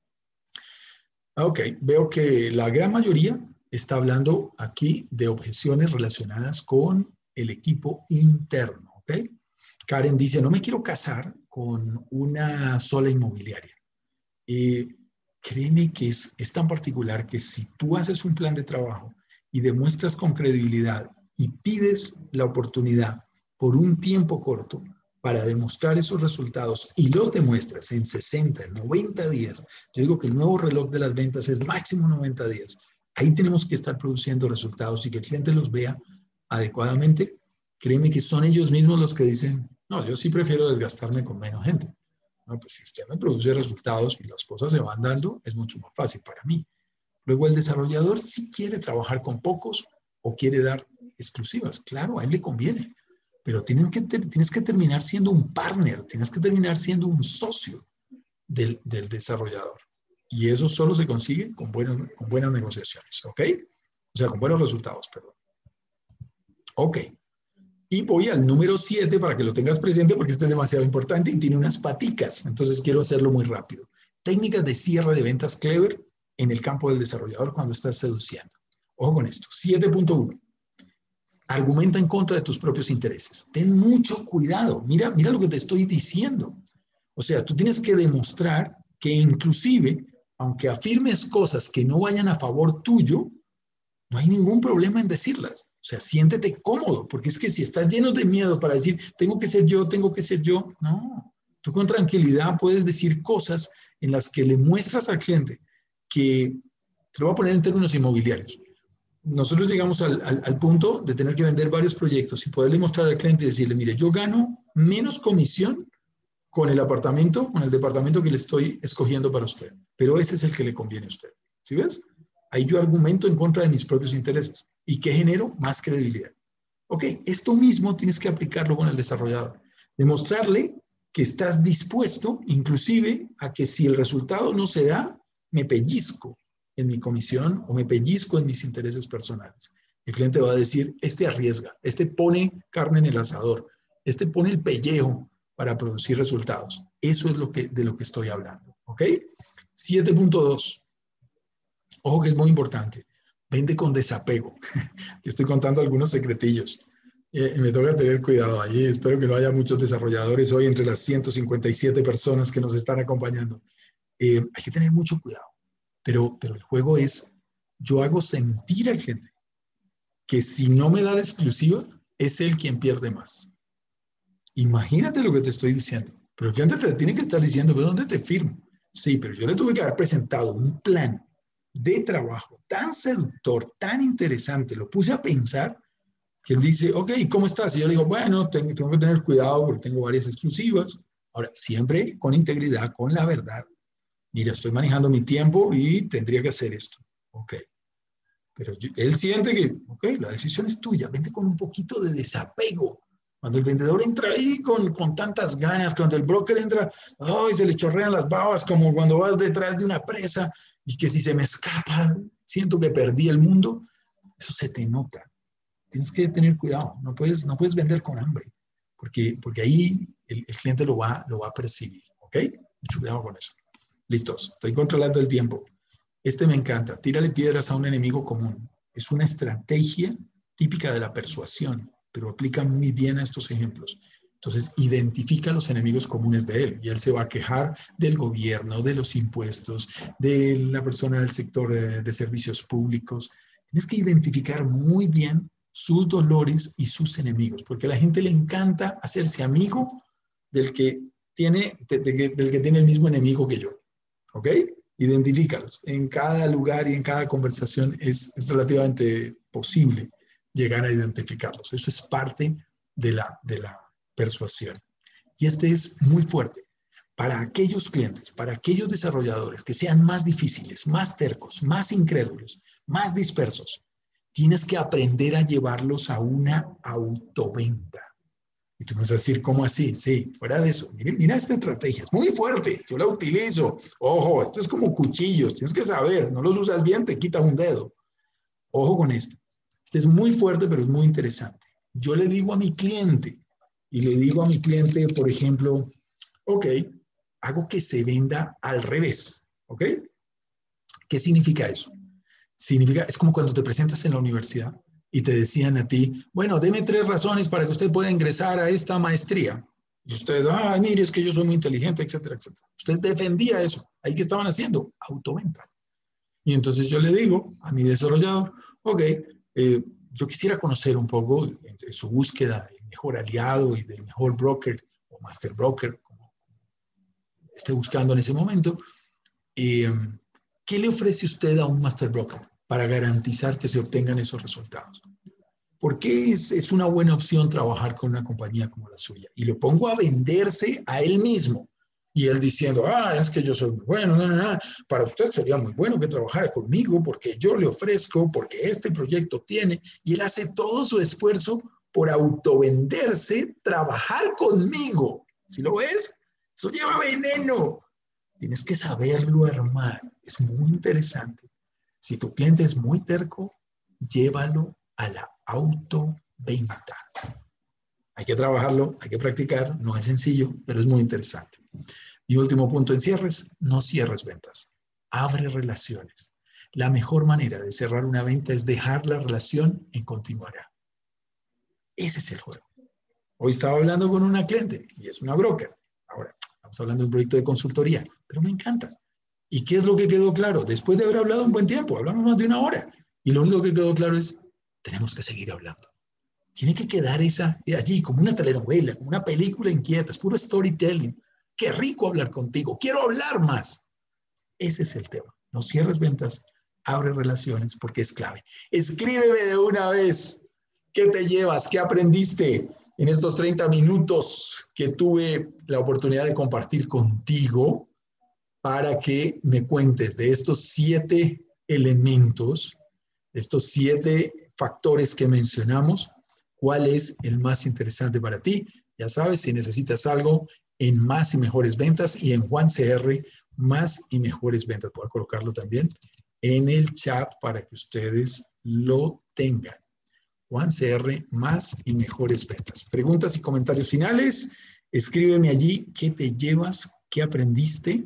Ok, veo que la gran mayoría está hablando aquí de objeciones relacionadas con el equipo interno, ¿ok? Karen dice, no me quiero casar con una sola inmobiliaria. Créeme que es tan particular que si tú haces un plan de trabajo y demuestras con credibilidad y pides la oportunidad por un tiempo corto para demostrar esos resultados y los demuestras en 60, 90 días, yo digo que el nuevo reloj de las ventas es máximo 90 días. Ahí tenemos que estar produciendo resultados y que el cliente los vea adecuadamente. Créeme que son ellos mismos los que dicen, no, yo sí prefiero desgastarme con menos gente. No, pues si usted me produce resultados y las cosas se van dando, es mucho más fácil para mí. Luego el desarrollador sí quiere trabajar con pocos o quiere dar exclusivas. Claro, a él le conviene, pero tienes que terminar siendo un partner, tienes que terminar siendo un socio del desarrollador. Y eso solo se consigue con buenas negociaciones, ¿ok? O sea, con buenos resultados, perdón. Ok. Y voy al número 7 para que lo tengas presente porque este es demasiado importante y tiene unas paticas. Entonces quiero hacerlo muy rápido. Técnicas de cierre de ventas clever en el campo del desarrollador cuando estás seduciendo. Ojo con esto. 7.1. Argumenta en contra de tus propios intereses. Ten mucho cuidado. Mira lo que te estoy diciendo. O sea, tú tienes que demostrar que inclusive, aunque afirmes cosas que no vayan a favor tuyo, no hay ningún problema en decirlas. O sea, siéntete cómodo, porque es que si estás lleno de miedo para decir, tengo que ser yo, no. Tú con tranquilidad puedes decir cosas en las que le muestras al cliente que, te lo voy a poner en términos inmobiliarios. Nosotros llegamos al punto de tener que vender varios proyectos y poderle mostrar al cliente y decirle, mire, yo gano menos comisión con el departamento que le estoy escogiendo para usted, pero ese es el que le conviene a usted. ¿Sí ves? Ahí yo argumento en contra de mis propios intereses. ¿Y qué genero? Más credibilidad. Ok, esto mismo tienes que aplicarlo con el desarrollador. Demostrarle que estás dispuesto, inclusive, a que si el resultado no se da, me pellizco en mi comisión o me pellizco en mis intereses personales. El cliente va a decir, este arriesga, este pone carne en el asador, este pone el pellejo para producir resultados. Eso es de lo que estoy hablando, ¿ok? 7.2. Ojo que es muy importante. Vende con desapego. Estoy contando algunos secretillos. Me toca tener cuidado allí. Espero que no haya muchos desarrolladores hoy entre las 157 personas que nos están acompañando. Hay que tener mucho cuidado. Pero el juego es, yo hago sentir al cliente que si no me da la exclusiva, es él quien pierde más. Imagínate lo que te estoy diciendo. Pero el cliente te tiene que estar diciendo, ¿pero dónde te firmo? Sí, pero yo le tuve que haber presentado un plan de trabajo tan seductor, tan interesante. Lo puse a pensar que él dice, ok, ¿cómo estás? Y yo le digo, bueno, tengo que tener cuidado porque tengo varias exclusivas. Ahora, siempre con integridad, con la verdad. Mira, estoy manejando mi tiempo y tendría que hacer esto. Ok. Pero él siente que, ok, la decisión es tuya. Vente con un poquito de desapego. Cuando el vendedor entra ahí con tantas ganas, cuando el broker entra, ay, se le chorrean las babas, como cuando vas detrás de una presa y que si se me escapa, siento que perdí el mundo. Eso se te nota. Tienes que tener cuidado. No puedes vender con hambre, porque ahí el cliente lo va a percibir. ¿Ok? Mucho cuidado con eso. Listos. Estoy controlando el tiempo. Este me encanta. Tírale piedras a un enemigo común. Es una estrategia típica de la persuasión, pero aplica muy bien a estos ejemplos. Entonces, identifica los enemigos comunes de él y él se va a quejar del gobierno, de los impuestos, de la persona del sector de servicios públicos. Tienes que identificar muy bien sus dolores y sus enemigos, porque a la gente le encanta hacerse amigo del que tiene el mismo enemigo que yo. ¿Ok? Identifícalos. En cada lugar y en cada conversación es relativamente posible llegar a identificarlos. Eso es parte de la persuasión. Y este es muy fuerte. Para aquellos clientes, para aquellos desarrolladores que sean más difíciles, más tercos, más incrédulos, más dispersos, tienes que aprender a llevarlos a una autoventa. Y tú me vas a decir, ¿cómo así? Sí, fuera de eso. Mira esta estrategia, es muy fuerte, yo la utilizo. Ojo, esto es como cuchillos, tienes que saber, no los usas bien, te quitas un dedo. Ojo con esto. Este es muy fuerte, pero es muy interesante. Yo le digo a mi cliente, por ejemplo, ok, hago que se venda al revés, ¿ok? ¿Qué significa eso? Es como cuando te presentas en la universidad y te decían a ti, bueno, deme 3 razones para que usted pueda ingresar a esta maestría. Y usted, mire, es que yo soy muy inteligente, etcétera, etcétera. Usted defendía eso. ¿Ahí qué estaban haciendo? Autoventa. Y entonces yo le digo a mi desarrollador, ok, yo quisiera conocer un poco de su búsqueda del mejor aliado y del mejor broker o master broker, como esté buscando en ese momento. ¿Qué le ofrece usted a un master broker para garantizar que se obtengan esos resultados? ¿Por qué es una buena opción trabajar con una compañía como la suya? Y lo pongo a venderse a él mismo. Y él diciendo, es que yo soy muy bueno, para usted sería muy bueno que trabajara conmigo porque yo le ofrezco, porque este proyecto tiene, y él hace todo su esfuerzo por autovenderse, trabajar conmigo. ¿Sí lo ves? Eso lleva veneno. Tienes que saberlo armar. Es muy interesante. Si tu cliente es muy terco, llévalo a la autoventa. Hay que trabajarlo, hay que practicar, no es sencillo, pero es muy interesante. Y último punto en cierres, no cierres ventas, abre relaciones. La mejor manera de cerrar una venta es dejar la relación en continuará. Ese es el juego. Hoy estaba hablando con una cliente y es una broker. Ahora, estamos hablando de un proyecto de consultoría, pero me encanta. ¿Y qué es lo que quedó claro? Después de haber hablado un buen tiempo, hablamos más de 1 hora, y lo único que quedó claro es, tenemos que seguir hablando. Tiene que quedar allí como una telenovela, como una película inquieta, es puro storytelling. Qué rico hablar contigo, quiero hablar más. Ese es el tema. No cierres ventas, abre relaciones porque es clave. Escríbeme de una vez. ¿Qué te llevas? ¿Qué aprendiste en estos 30 minutos que tuve la oportunidad de compartir contigo para que me cuentes de estos 7 elementos, estos 7 factores que mencionamos? ¿Cuál es el más interesante para ti? Ya sabes, si necesitas algo en Más y Mejores Ventas y en Juan CR, Más y Mejores Ventas. Voy a colocarlo también en el chat para que ustedes lo tengan. Juan CR, más y mejores ventas. Preguntas y comentarios finales. Escríbeme allí qué te llevas, qué aprendiste,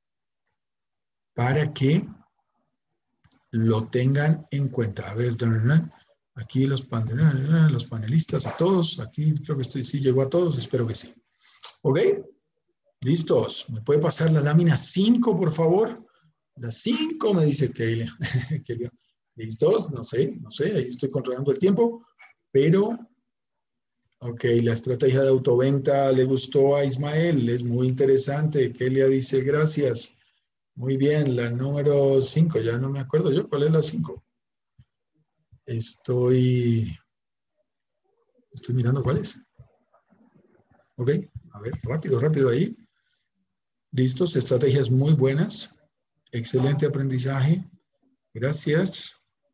para que lo tengan en cuenta. A ver, aquí los panelistas, a todos. Aquí creo que sí llegó a todos, espero que sí. ¿Ok? ¿Listos? ¿Me puede pasar la lámina 5, por favor? La 5 me dice Keila. ¿Listos? No sé, ahí estoy controlando el tiempo, pero, ok, la estrategia de autoventa le gustó a Ismael, es muy interesante. Kelia dice gracias. Muy bien, la número 5, ya no me acuerdo yo, ¿cuál es la 5? Estoy mirando cuál es. Ok, a ver, rápido ahí. Listos, estrategias muy buenas. Excelente aprendizaje. Gracias.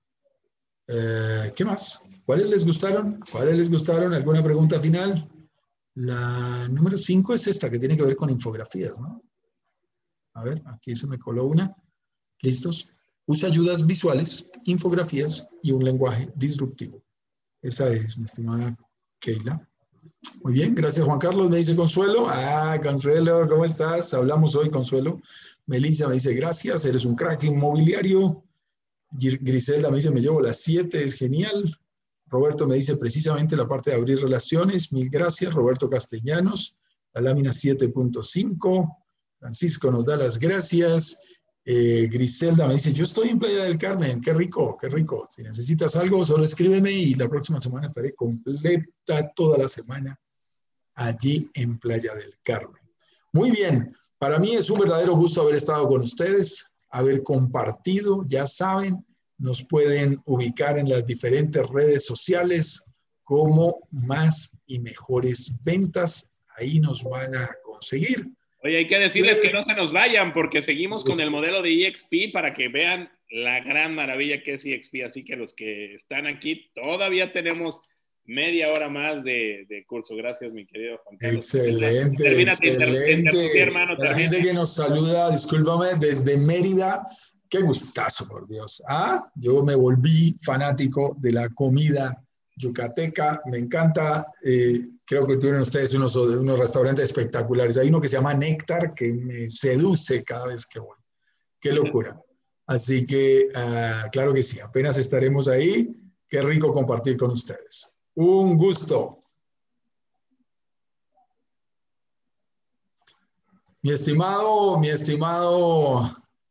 ¿Qué más? ¿Cuáles les gustaron? ¿Alguna pregunta final? La número 5 es esta, que tiene que ver con infografías, ¿no? A ver, aquí se me coló una. ¿Listos? Usa ayudas visuales, infografías y un lenguaje disruptivo. Esa es, mi estimada Keila. Muy bien, gracias Juan Carlos, me dice Consuelo. Ah, Consuelo, ¿cómo estás? Hablamos hoy, Consuelo. Melissa me dice, gracias, eres un crack inmobiliario. Griselda me dice, me llevo las 7, es genial. Roberto me dice, precisamente la parte de abrir relaciones, mil gracias. Roberto Castellanos, la lámina 7.5. Francisco nos da las gracias. Griselda me dice, yo estoy en Playa del Carmen, qué rico, qué rico. Si necesitas algo, solo escríbeme y la próxima semana estaré completa toda la semana allí en Playa del Carmen. Muy bien, para mí es un verdadero gusto haber estado con ustedes, haber compartido, ya saben, nos pueden ubicar en las diferentes redes sociales como Más y Mejores Ventas, ahí nos van a conseguir. Oye, hay que decirles que no se nos vayan porque seguimos con el modelo de EXP para que vean la gran maravilla que es EXP. Así que los que están aquí, todavía tenemos media hora más de curso. Gracias, mi querido Juan Carlos. Excelente, Termina, te interrumpí, excelente. hermano. La gente que nos saluda, discúlpame, desde Mérida, qué gustazo, por Dios. Ah, yo me volví fanático de la comida yucateca, me encanta. Creo que tienen ustedes unos restaurantes espectaculares. Hay uno que se llama Néctar que me seduce cada vez que voy. Qué locura. Así que, claro que sí, apenas estaremos ahí. Qué rico compartir con ustedes. Un gusto. Mi estimado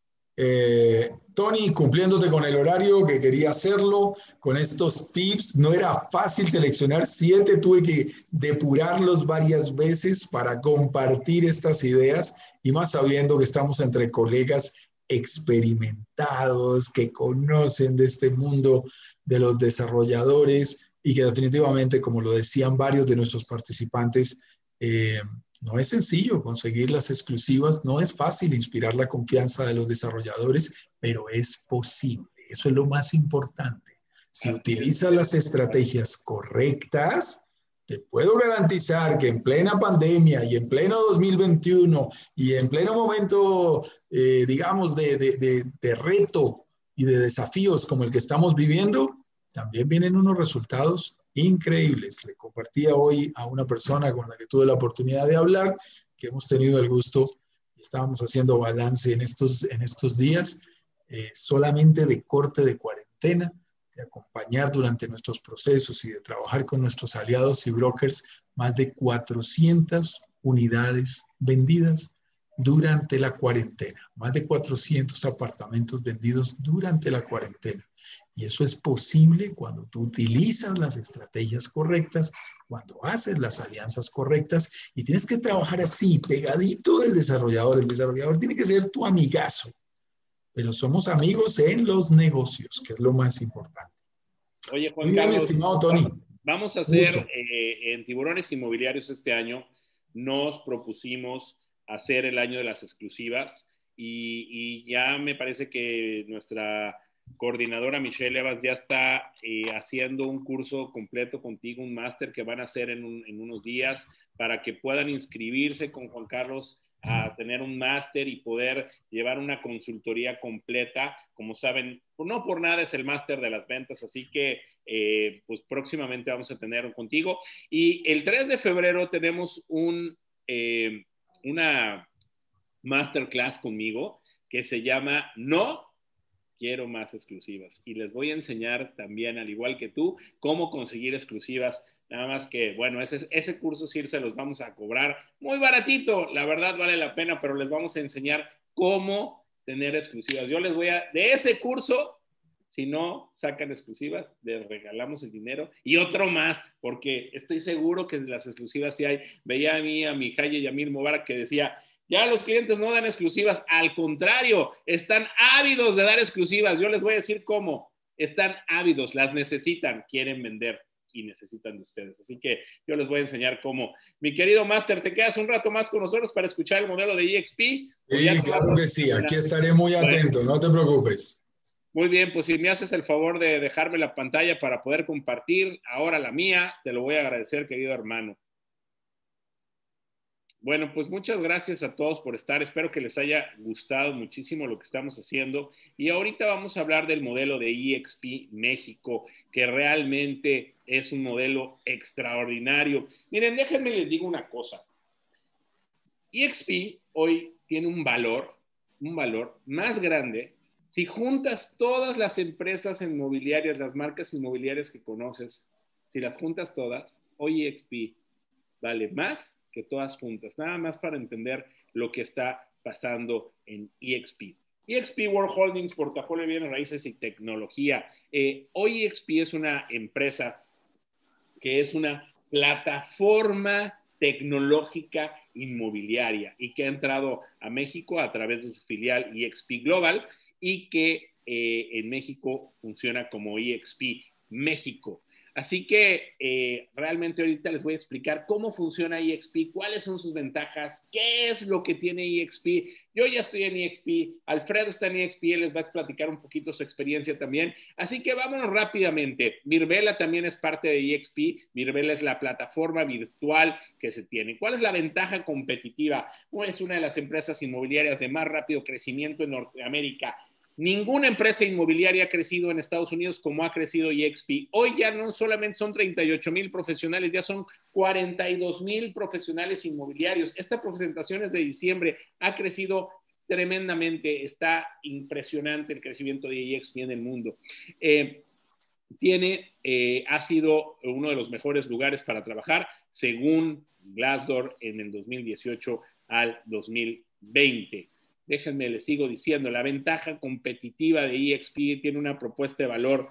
Tony, cumpliéndote con el horario que quería hacerlo, con estos tips, no era fácil seleccionar 7, tuve que depurarlos varias veces para compartir estas ideas y más sabiendo que estamos entre colegas experimentados, que conocen de este mundo de los desarrolladores y que definitivamente, como lo decían varios de nuestros participantes, no es sencillo conseguir las exclusivas, no es fácil inspirar la confianza de los desarrolladores, pero es posible. Eso es lo más importante. Si utilizas las estrategias correctas, te puedo garantizar que en plena pandemia y en pleno 2021 y en pleno momento, digamos, de reto y de desafíos como el que estamos viviendo, también vienen unos resultados increíbles. Le compartía hoy a una persona con la que tuve la oportunidad de hablar, que hemos tenido el gusto, estábamos haciendo balance en estos días, solamente de corte de cuarentena, de acompañar durante nuestros procesos y de trabajar con nuestros aliados y brokers, más de 400 unidades vendidas durante la cuarentena, más de 400 apartamentos vendidos durante la cuarentena. Y eso es posible cuando tú utilizas las estrategias correctas, cuando haces las alianzas correctas y tienes que trabajar así, pegadito del desarrollador. El desarrollador tiene que ser tu amigazo, pero somos amigos en los negocios, que es lo más importante. Oye, Juan Muy bien, Carlos, estimado Tony. vamos a hacer en Tiburones Inmobiliarios este año, nos propusimos hacer el año de las exclusivas y ya me parece que nuestra coordinadora Michelle Evans ya está haciendo un curso completo contigo, un máster que van a hacer en unos días para que puedan inscribirse con Juan Carlos a tener un máster y poder llevar una consultoría completa. Como saben, no por nada es el máster de las ventas, así que pues próximamente vamos a tener contigo. Y el 3 de febrero tenemos una masterclass conmigo que se llama No Quiero Más Exclusivas. Y les voy a enseñar también, al igual que tú, cómo conseguir exclusivas. Nada más que, bueno, ese curso sí se los vamos a cobrar muy baratito. La verdad vale la pena, pero les vamos a enseñar cómo tener exclusivas. Yo les voy a, de ese curso, si no sacan exclusivas, les regalamos el dinero y otro más, porque estoy seguro que las exclusivas sí hay. Veía a mí, a mi Jaye Yamil Mubarak, que decía, ya los clientes no dan exclusivas, al contrario, están ávidos de dar exclusivas. Yo les voy a decir cómo. Están ávidos, las necesitan, quieren vender y necesitan de ustedes. Así que yo les voy a enseñar cómo. Mi querido Máster, ¿te quedas un rato más con nosotros para escuchar el modelo de EXP? Sí, claro que sí, aquí estaré muy atento, no te preocupes. Muy bien, pues si me haces el favor de dejarme la pantalla para poder compartir ahora la mía, te lo voy a agradecer, querido hermano. Bueno, pues muchas gracias a todos por estar. Espero que les haya gustado muchísimo lo que estamos haciendo. Y ahorita vamos a hablar del modelo de EXP México, que realmente es un modelo extraordinario. Miren, déjenme les digo una cosa. EXP hoy tiene un valor más grande. Si juntas todas las empresas inmobiliarias, las marcas inmobiliarias que conoces, si las juntas todas, hoy EXP vale más que todas juntas. Nada más para entender lo que está pasando en EXP. EXP World Holdings, portafolio de bienes raíces y tecnología. Hoy EXP es una empresa que es una plataforma tecnológica inmobiliaria y que ha entrado a México a través de su filial EXP Global y que en México funciona como EXP México. Así que realmente ahorita les voy a explicar cómo funciona EXP, cuáles son sus ventajas, qué es lo que tiene EXP. Yo ya estoy en EXP, Alfredo está en EXP, él les va a platicar un poquito su experiencia también. Así que vámonos rápidamente. Mirvela también es parte de EXP. Mirvela es la plataforma virtual que se tiene. ¿Cuál es la ventaja competitiva? Es una de las empresas inmobiliarias de más rápido crecimiento en Norteamérica. Ninguna empresa inmobiliaria ha crecido en Estados Unidos como ha crecido EXP. Hoy ya no solamente son 38,000 profesionales, ya son 42,000 profesionales inmobiliarios. Esta presentación es de diciembre, ha crecido tremendamente, está impresionante el crecimiento de EXP en el mundo. Ha sido uno de los mejores lugares para trabajar, según Glassdoor, en el 2018 al 2020. Déjenme, les sigo diciendo, la ventaja competitiva de EXP tiene una propuesta de valor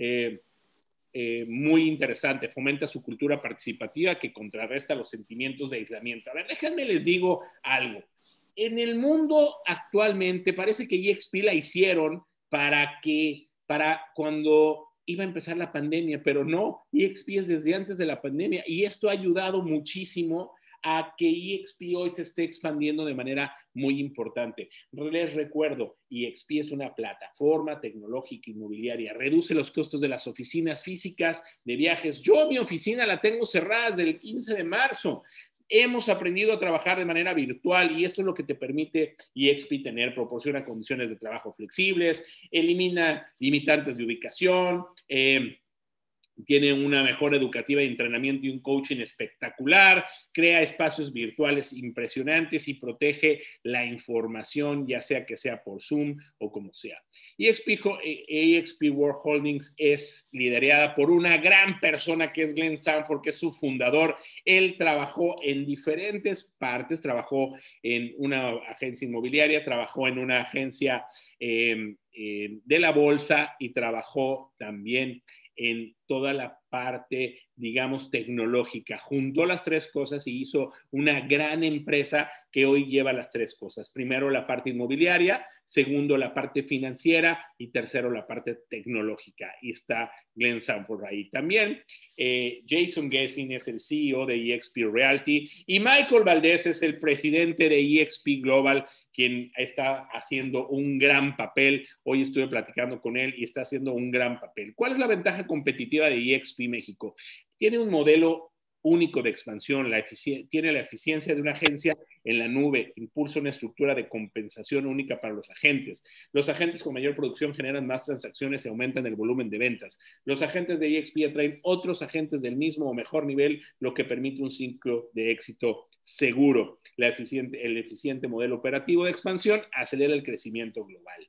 muy interesante, fomenta su cultura participativa que contrarresta los sentimientos de aislamiento. A ver, déjenme les digo algo. En el mundo actualmente parece que EXP la hicieron para cuando iba a empezar la pandemia, pero no, EXP es desde antes de la pandemia y esto ha ayudado muchísimo a que EXP hoy se esté expandiendo de manera muy importante. Les recuerdo, EXP es una plataforma tecnológica inmobiliaria, reduce los costos de las oficinas físicas de viajes. Yo mi oficina la tengo cerrada desde el 15 de marzo. Hemos aprendido a trabajar de manera virtual y esto es lo que te permite EXP tener, proporciona condiciones de trabajo flexibles, elimina limitantes de ubicación, tiene una mejora educativa de entrenamiento y un coaching espectacular, crea espacios virtuales impresionantes y protege la información, ya sea que sea por Zoom o como sea. EXP World Holdings es liderada por una gran persona que es Glenn Sanford, que es su fundador. Él trabajó en diferentes partes, trabajó en una agencia inmobiliaria, trabajó en una agencia de la bolsa y trabajó también en toda la parte, digamos, tecnológica. Juntó las tres cosas y hizo una gran empresa que hoy lleva las tres cosas. Primero, la parte inmobiliaria, segundo, la parte financiera y tercero, la parte tecnológica. Y está Glenn Sanford ahí también. Jason Gessing es el CEO de EXP Realty y Michael Valdés es el presidente de EXP Global, quien está haciendo un gran papel. Hoy estuve platicando con él y está haciendo un gran papel. ¿Cuál es la ventaja competitiva de EXP México? Tiene un modelo único de expansión, tiene la eficiencia de una agencia en la nube, impulsa una estructura de compensación única para los agentes. Los agentes con mayor producción generan más transacciones y aumentan el volumen de ventas. Los agentes de EXP atraen otros agentes del mismo o mejor nivel, lo que permite un ciclo de éxito seguro. El eficiente modelo operativo de expansión acelera el crecimiento global.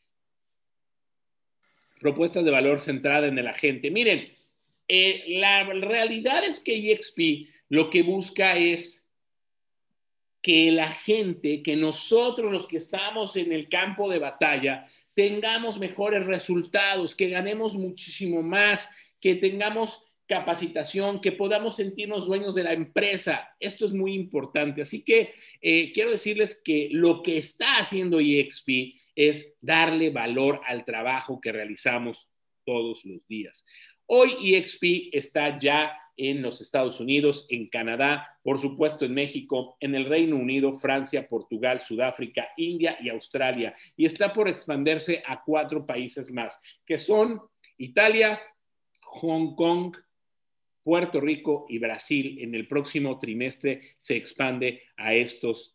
Propuestas de valor centrada en el agente. Miren, la realidad es que EXP lo que busca es que la gente, que nosotros los que estamos en el campo de batalla, tengamos mejores resultados, que ganemos muchísimo más, que tengamos capacitación, que podamos sentirnos dueños de la empresa. Esto es muy importante. Así que quiero decirles que lo que está haciendo EXP es darle valor al trabajo que realizamos todos los días. Hoy EXP está ya en los Estados Unidos, en Canadá, por supuesto en México, en el Reino Unido, Francia, Portugal, Sudáfrica, India y Australia. Y está por expandirse a 4 países más, que son Italia, Hong Kong, Puerto Rico y Brasil. En el próximo trimestre se expande a estos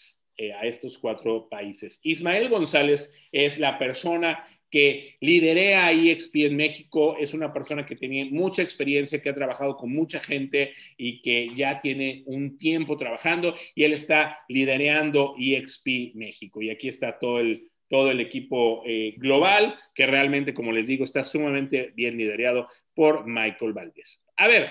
4 países. Ismael González es la persona que liderea a EXP en México. Es una persona que tiene mucha experiencia, que ha trabajado con mucha gente y que ya tiene un tiempo trabajando, y él está liderando EXP México. Y aquí está todo el equipo global, que realmente, como les digo, está sumamente bien liderado por Michael Valdés. A ver,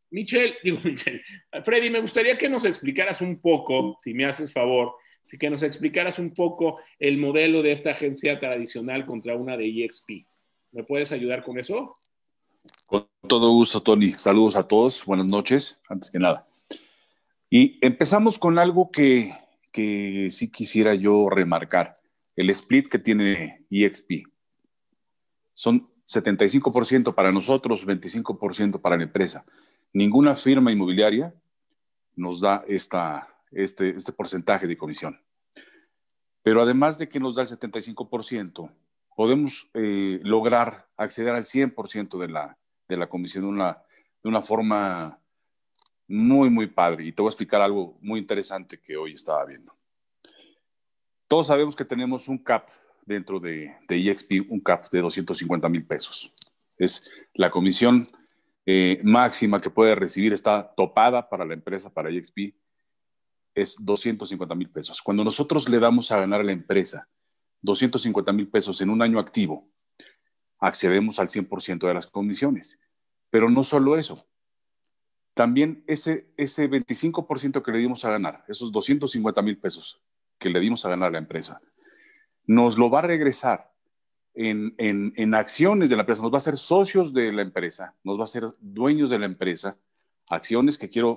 Freddy, me gustaría que nos explicaras un poco, si me haces favor, que nos explicaras un poco el modelo de esta agencia tradicional contra una de EXP. ¿Me puedes ayudar con eso? Con todo gusto, Tony. Saludos a todos. Buenas noches, antes que nada. Y empezamos con algo que sí quisiera yo remarcar. El split que tiene EXP. Son 75% para nosotros, 25% para la empresa. Ninguna firma inmobiliaria nos da este porcentaje de comisión. Pero además de que nos da el 75%, podemos lograr acceder al 100% de la comisión de una forma muy, muy padre. Y te voy a explicar algo muy interesante que hoy estaba viendo. Todos sabemos que tenemos un CAP dentro de EXP, un CAP de 250,000 pesos. Es la comisión máxima que puede recibir, está topada para la empresa, para EXP, es 250,000 pesos. Cuando nosotros le damos a ganar a la empresa 250,000 pesos en un año activo, accedemos al 100% de las comisiones. Pero no solo eso, también ese 25% que le dimos a ganar, esos 250,000 pesos que le dimos a ganar a la empresa, nos lo va a regresar en acciones de la empresa, nos va a hacer socios de la empresa, nos va a hacer dueños de la empresa, acciones que quiero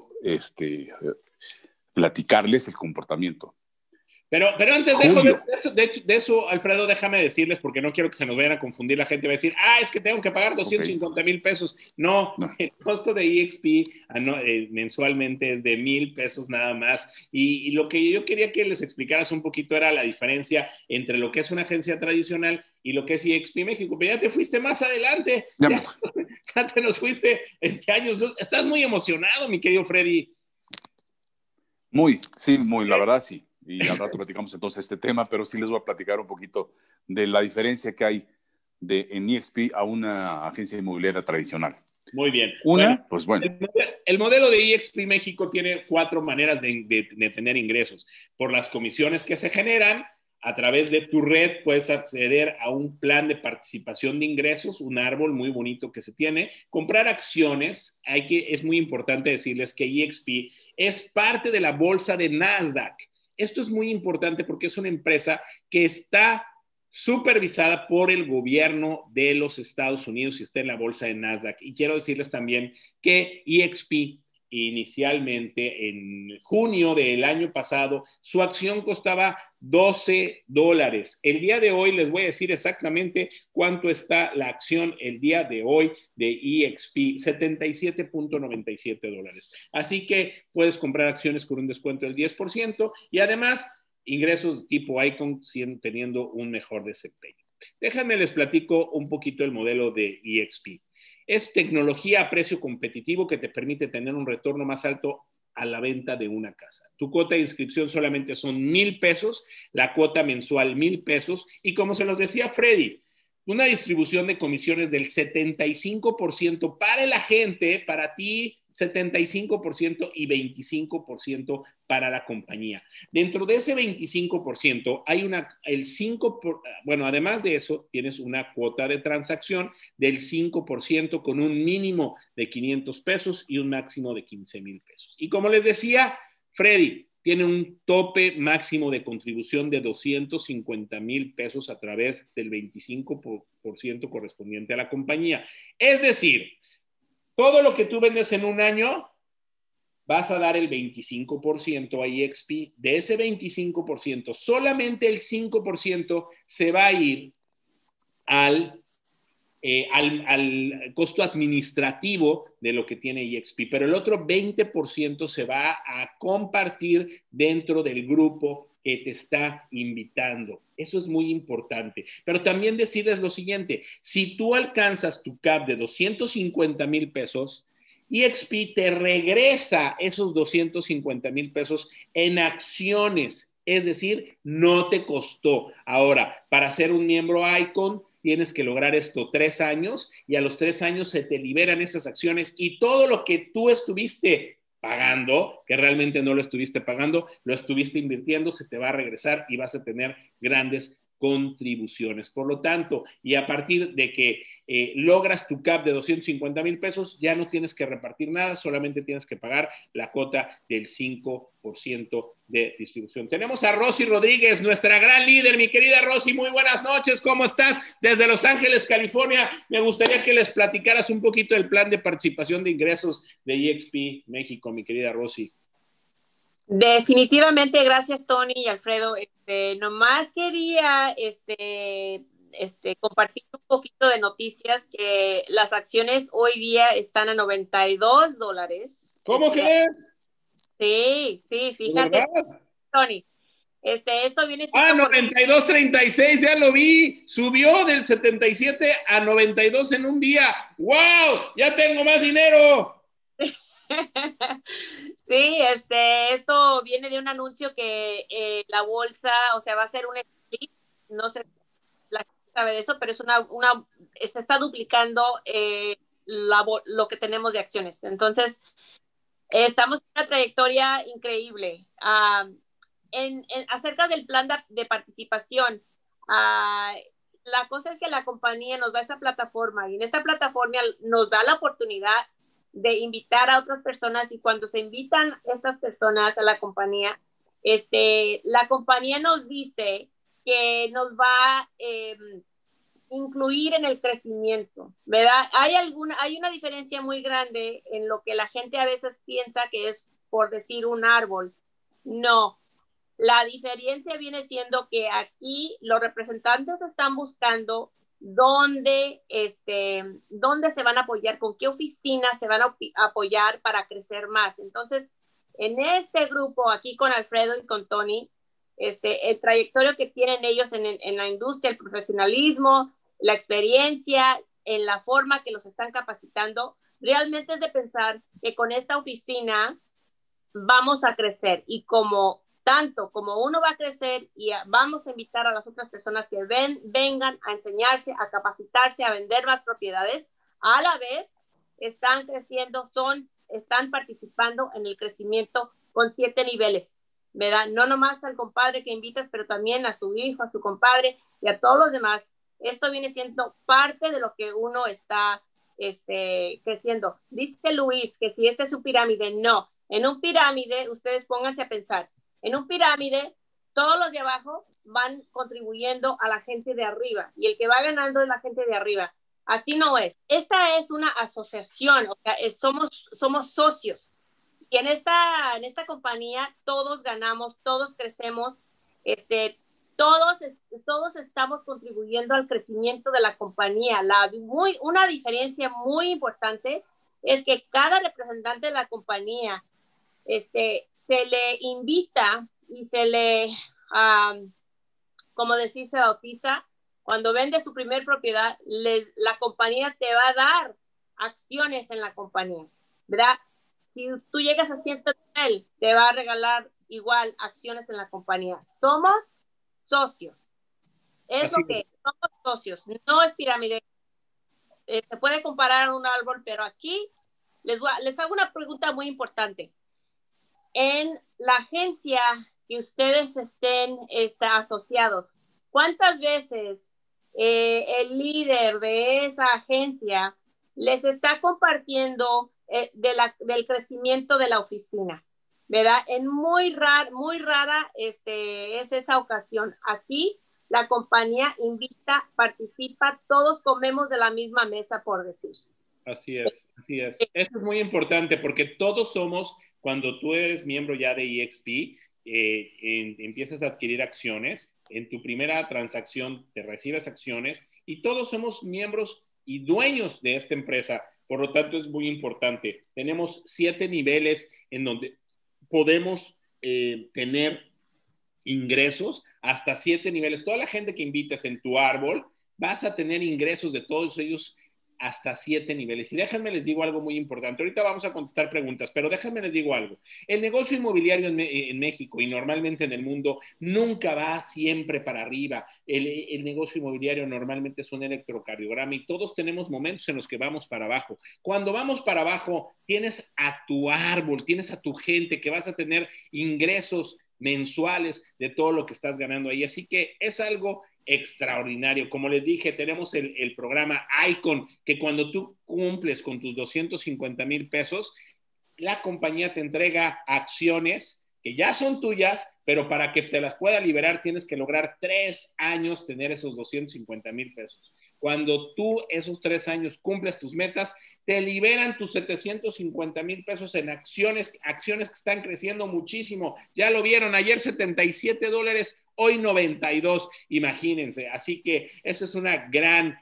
platicarles el comportamiento. Pero antes de eso, Alfredo, déjame decirles, porque no quiero que se nos vayan a confundir, la gente va a decir, es que tengo que pagar 250,000 pesos. No, el costo de EXP mensualmente es de 1,000 pesos nada más. Y lo que yo quería que les explicaras un poquito era la diferencia entre lo que es una agencia tradicional y lo que es EXP México. Pero ya te fuiste más adelante, ya te nos fuiste años. Estás muy emocionado, mi querido Freddy. Muy, la verdad sí. Y al rato platicamos entonces este tema, pero sí les voy a platicar un poquito de la diferencia que hay en EXP a una agencia inmobiliaria tradicional. Muy bien. Pues bueno. El modelo de EXP México tiene 4 maneras de tener ingresos. Por las comisiones que se generan, a través de tu red puedes acceder a un plan de participación de ingresos, un árbol muy bonito que se tiene. Comprar acciones, es muy importante decirles que EXP es parte de la bolsa de Nasdaq. Esto es muy importante porque es una empresa que está supervisada por el gobierno de los Estados Unidos y está en la bolsa de Nasdaq. Y quiero decirles también que EXP inicialmente en junio del año pasado, su acción costaba $12. El día de hoy les voy a decir exactamente cuánto está la acción el día de hoy de EXP, $77.97. Así que puedes comprar acciones con un descuento del 10% y además ingresos tipo Icon teniendo un mejor desempeño. Déjenme les platico un poquito el modelo de EXP. Es tecnología a precio competitivo que te permite tener un retorno más alto a la venta de una casa. Tu cuota de inscripción solamente son 1,000 pesos, la cuota mensual 1,000 pesos, y como se nos decía Freddy, una distribución de comisiones del 75% para el agente, para ti 75% y 25% para la compañía. Dentro de ese 25% hay el 5%, bueno, además de eso, tienes una cuota de transacción del 5% con un mínimo de 500 pesos y un máximo de 15,000 pesos. Y como les decía, Freddy tiene un tope máximo de contribución de 250,000 pesos a través del 25% correspondiente a la compañía. Es decir, todo lo que tú vendes en un año, vas a dar el 25% a EXP. De ese 25%, solamente el 5% se va a ir al costo administrativo de lo que tiene EXP, pero el otro 20% se va a compartir dentro del grupo que te está invitando. Eso es muy importante. Pero también decirles lo siguiente, si tú alcanzas tu cap de 250,000 pesos, EXP te regresa esos 250,000 pesos en acciones, es decir, no te costó. Ahora, para ser un miembro Icon, tienes que lograr esto 3 años y a los 3 años se te liberan esas acciones y todo lo que tú estuviste pagando, que realmente no lo estuviste pagando, lo estuviste invirtiendo, se te va a regresar y vas a tener grandes contribuciones. Por lo tanto, y a partir de que logras tu cap de 250,000 pesos, ya no tienes que repartir nada, solamente tienes que pagar la cuota del 5% de distribución. Tenemos a Rosy Rodríguez, nuestra gran líder. Mi querida Rosy, muy buenas noches, ¿cómo estás? Desde Los Ángeles, California, me gustaría que les platicaras un poquito del plan de participación de ingresos de EXP México, mi querida Rosy. Definitivamente, gracias Tony y Alfredo. Nomás quería compartir un poquito de noticias que las acciones hoy día están a $92. ¿Cómo crees? Sí, fíjate, Tony. Esto viene siendo 92.36, ya lo vi. Subió del 77 a 92 en un día. ¡Wow! ¡Ya tengo más dinero! Sí, esto viene de un anuncio que la bolsa, o sea, va a ser un split, no sé la gente sabe de eso, pero es se está duplicando lo que tenemos de acciones. Entonces, estamos en una trayectoria increíble. Acerca del plan de participación, la cosa es que la compañía nos da esta plataforma y en esta plataforma nos da la oportunidad de invitar a otras personas y cuando se invitan estas personas a la compañía nos dice que nos va a incluir en el crecimiento, ¿verdad? Hay una diferencia muy grande en lo que la gente a veces piensa que es por decir un árbol. No, la diferencia viene siendo que aquí los representantes están buscando dónde se van a apoyar, con qué oficina se van a apoyar para crecer más. Entonces, en este grupo, aquí con Alfredo y con Tony, el trayectorio que tienen ellos en la industria, el profesionalismo, la experiencia, en la forma que los están capacitando, realmente es de pensar que con esta oficina vamos a crecer y tanto como uno va a crecer y vamos a invitar a las otras personas que vengan a enseñarse, a capacitarse, a vender más propiedades, a la vez están creciendo, están participando en el crecimiento con 7 niveles, ¿verdad? No nomás al compadre que invitas, pero también a su hijo, a su compadre y a todos los demás. Esto viene siendo parte de lo que uno está creciendo. Dice Luis que si esta es su pirámide, no. En un pirámide, ustedes pónganse a pensar, en un pirámide, todos los de abajo van contribuyendo a la gente de arriba y el que va ganando es la gente de arriba. Así no es. Esta es una asociación, o sea, somos socios. Y en esta compañía todos ganamos, todos crecemos, todos estamos contribuyendo al crecimiento de la compañía. Una diferencia muy importante es que cada representante de la compañía se le invita y se le, como decir, se bautiza. Cuando vende su primer propiedad, la compañía te va a dar acciones en la compañía, ¿verdad? Si tú llegas a cierto nivel, te va a regalar igual acciones en la compañía. Somos socios. Es Así lo que es. es. Somos socios. No es pirámide. Se puede comparar a un árbol, pero aquí les hago una pregunta muy importante. En la agencia que ustedes estén asociados, ¿cuántas veces el líder de esa agencia les está compartiendo del crecimiento de la oficina? ¿Verdad? En muy rara es esa ocasión. Aquí la compañía invita, participa, todos comemos de la misma mesa, por decir. Así es, así es. Eso es muy importante porque todos somos, cuando tú eres miembro ya de EXP, empiezas a adquirir acciones, en tu primera transacción te recibes acciones y todos somos miembros y dueños de esta empresa. Por lo tanto, es muy importante. Tenemos 7 niveles en donde podemos tener ingresos hasta 7 niveles. Toda la gente que invites en tu árbol, vas a tener ingresos de todos ellos hasta 7 niveles. Y déjenme les digo algo muy importante. Ahorita vamos a contestar preguntas, pero déjenme les digo algo. El negocio inmobiliario en México y normalmente en el mundo nunca va siempre para arriba. El negocio inmobiliario normalmente es un electrocardiograma y todos tenemos momentos en los que vamos para abajo. Cuando vamos para abajo, tienes a tu árbol, tienes a tu gente que vas a tener ingresos mensuales de todo lo que estás ganando ahí. Así que es algo extraordinario. Como les dije, tenemos el programa Icon, que cuando tú cumples con tus 250,000 pesos, la compañía te entrega acciones que ya son tuyas, pero para que te las pueda liberar tienes que lograr 3 años tener esos 250,000 pesos. Cuando tú esos 3 años cumples tus metas, te liberan tus 750,000 pesos en acciones que están creciendo muchísimo. Ya lo vieron, ayer $77, hoy 92, imagínense. Así que esa es una gran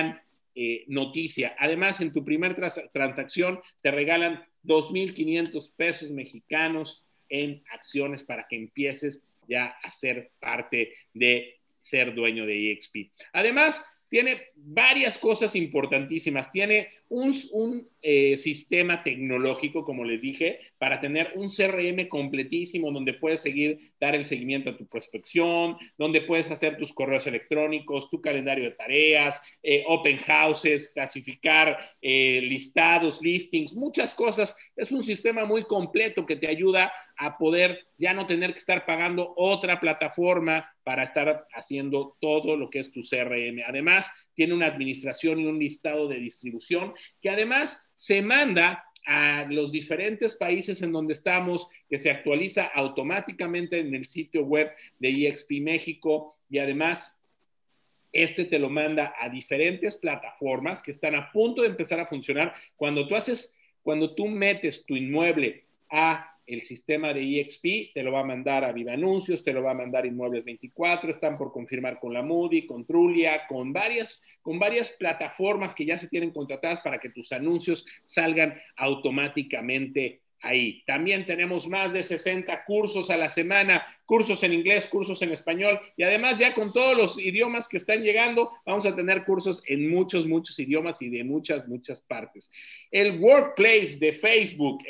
noticia. Además, en tu primer transacción te regalan 2,500 pesos mexicanos en acciones para que empieces ya a ser parte de ser dueño de EXP. Además, tiene varias cosas importantísimas. Tiene un sistema tecnológico, como les dije, para tener un CRM completísimo donde puedes dar el seguimiento a tu prospección, donde puedes hacer tus correos electrónicos, tu calendario de tareas, open houses, clasificar listados, listings, muchas cosas. Es un sistema muy completo que te ayuda a poder ya no tener que estar pagando otra plataforma para estar haciendo todo lo que es tu CRM. Además, tiene una administración y un listado de distribución que además se manda a los diferentes países en donde estamos, que se actualiza automáticamente en el sitio web de EXP México y además te lo manda a diferentes plataformas que están a punto de empezar a funcionar. Cuando tú metes tu inmueble a el sistema de EXP, te lo va a mandar a Viva Anuncios, te lo va a mandar Inmuebles 24, están por confirmar con la Moody, con Trulia, con varias plataformas que ya se tienen contratadas para que tus anuncios salgan automáticamente ahí. También tenemos más de 60 cursos a la semana, cursos en inglés, cursos en español y además ya con todos los idiomas que están llegando, vamos a tener cursos en muchos idiomas y de muchas partes. El Workplace de Facebook,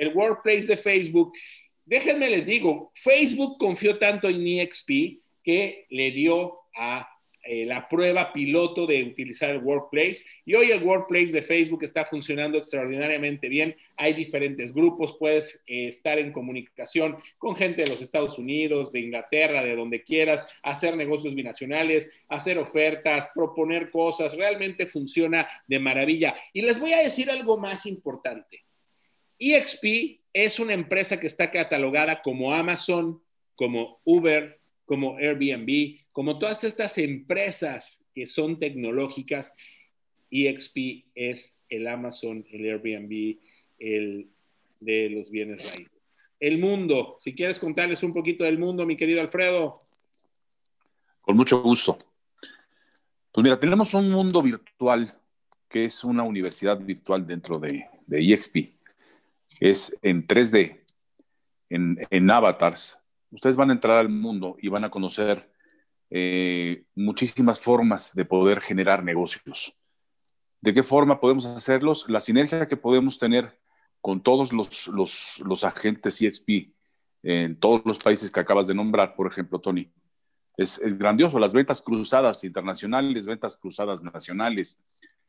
déjenme les digo, Facebook confió tanto en EXP que le dio a la prueba piloto de utilizar el Workplace y hoy el Workplace de Facebook está funcionando extraordinariamente bien. Hay diferentes grupos, puedes estar en comunicación con gente de los Estados Unidos, de Inglaterra, de donde quieras, hacer negocios binacionales, hacer ofertas, proponer cosas, realmente funciona de maravilla. Y les voy a decir algo más importante. EXP es una empresa que está catalogada como Amazon, como Uber, como Airbnb, como todas estas empresas que son tecnológicas. EXP es el Amazon, el Airbnb, el de los bienes raíces. El mundo, si quieres contarles un poquito del mundo, mi querido Alfredo. Con mucho gusto. Pues mira, tenemos un mundo virtual que es una universidad virtual dentro de EXP. Es en 3D, en avatars. Ustedes van a entrar al mundo y van a conocer muchísimas formas de poder generar negocios. ¿De qué forma podemos hacerlos? La sinergia que podemos tener con todos los agentes EXP en todos los países que acabas de nombrar, por ejemplo, Tony, es grandioso. Las ventas cruzadas internacionales, ventas cruzadas nacionales,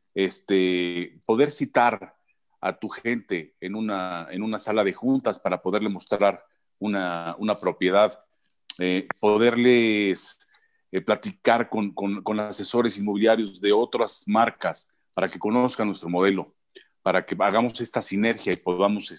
poder citar a tu gente en una sala de juntas para poderle mostrar una propiedad, poderles platicar con asesores inmobiliarios de otras marcas para que conozcan nuestro modelo, para que hagamos esta sinergia y podamos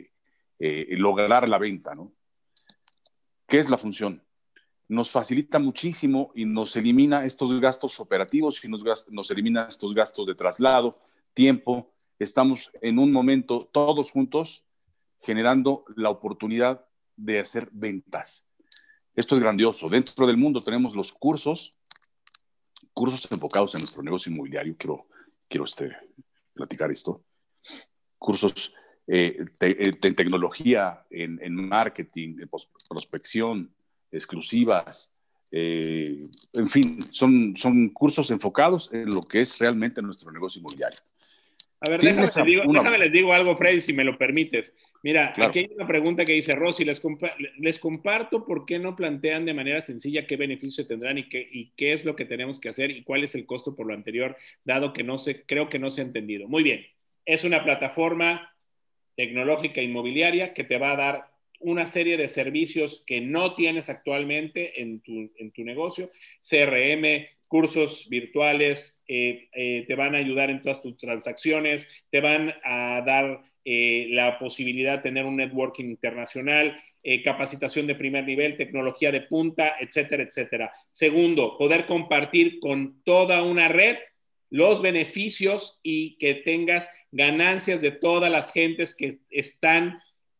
lograr la venta, ¿no? ¿Qué es la función? Nos facilita muchísimo y nos elimina estos gastos operativos y nos elimina estos gastos de traslado, tiempo. Estamos en un momento todos juntos generando la oportunidad de hacer ventas. Esto es grandioso. Dentro del mundo tenemos los cursos enfocados en nuestro negocio inmobiliario. Quiero platicar esto. Cursos en tecnología, en marketing, en prospección, exclusivas, en fin, son cursos enfocados en lo que es realmente nuestro negocio inmobiliario. A ver, déjame les digo algo, Freddy, si me lo permites. Mira, claro. Aquí hay una pregunta que dice Rosy, les comparto por qué no plantean de manera sencilla qué beneficio tendrán y qué es lo que tenemos que hacer y cuál es el costo por lo anterior, dado que creo que no se ha entendido. Muy bien, es una plataforma tecnológica inmobiliaria que te va a dar una serie de servicios que no tienes actualmente en tu negocio, CRM, cursos virtuales, te van a ayudar en todas tus transacciones, te van a dar la posibilidad de tener un networking internacional, capacitación de primer nivel, tecnología de punta, etcétera, etcétera. Segundo, poder compartir con toda una red los beneficios y que tengas ganancias de todas las gentes que están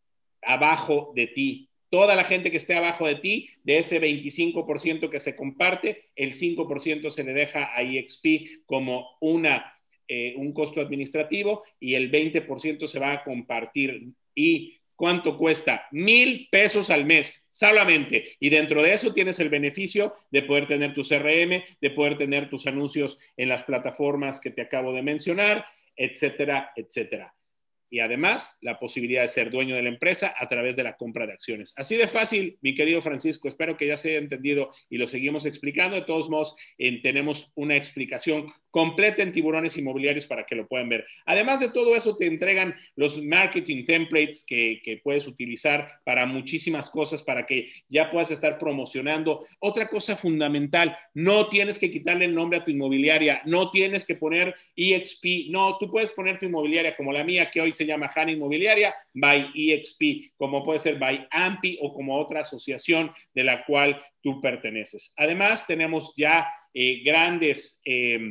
abajo de ti. Toda la gente que esté abajo de ti, de ese 25% que se comparte, el 5% se le deja a EXP como un costo administrativo y el 20% se va a compartir. ¿Y cuánto cuesta? 1,000 pesos al mes solamente. Y dentro de eso tienes el beneficio de poder tener tu CRM, de poder tener tus anuncios en las plataformas que te acabo de mencionar, etcétera, etcétera. Y además la posibilidad de ser dueño de la empresa a través de la compra de acciones. Así de fácil, mi querido Francisco, espero que ya se haya entendido y lo seguimos explicando. De todos modos, tenemos una explicación completa en Tiburones Inmobiliarios para que lo puedan ver. Además de todo eso, te entregan los marketing templates que puedes utilizar para muchísimas cosas, para que ya puedas estar promocionando. Otra cosa fundamental, no tienes que quitarle el nombre a tu inmobiliaria, no tienes que poner EXP, no, tú puedes poner tu inmobiliaria como la mía, que hoy se llama Hanna Inmobiliaria, by EXP, como puede ser by AMPI o como otra asociación de la cual tú perteneces. Además, tenemos ya grandes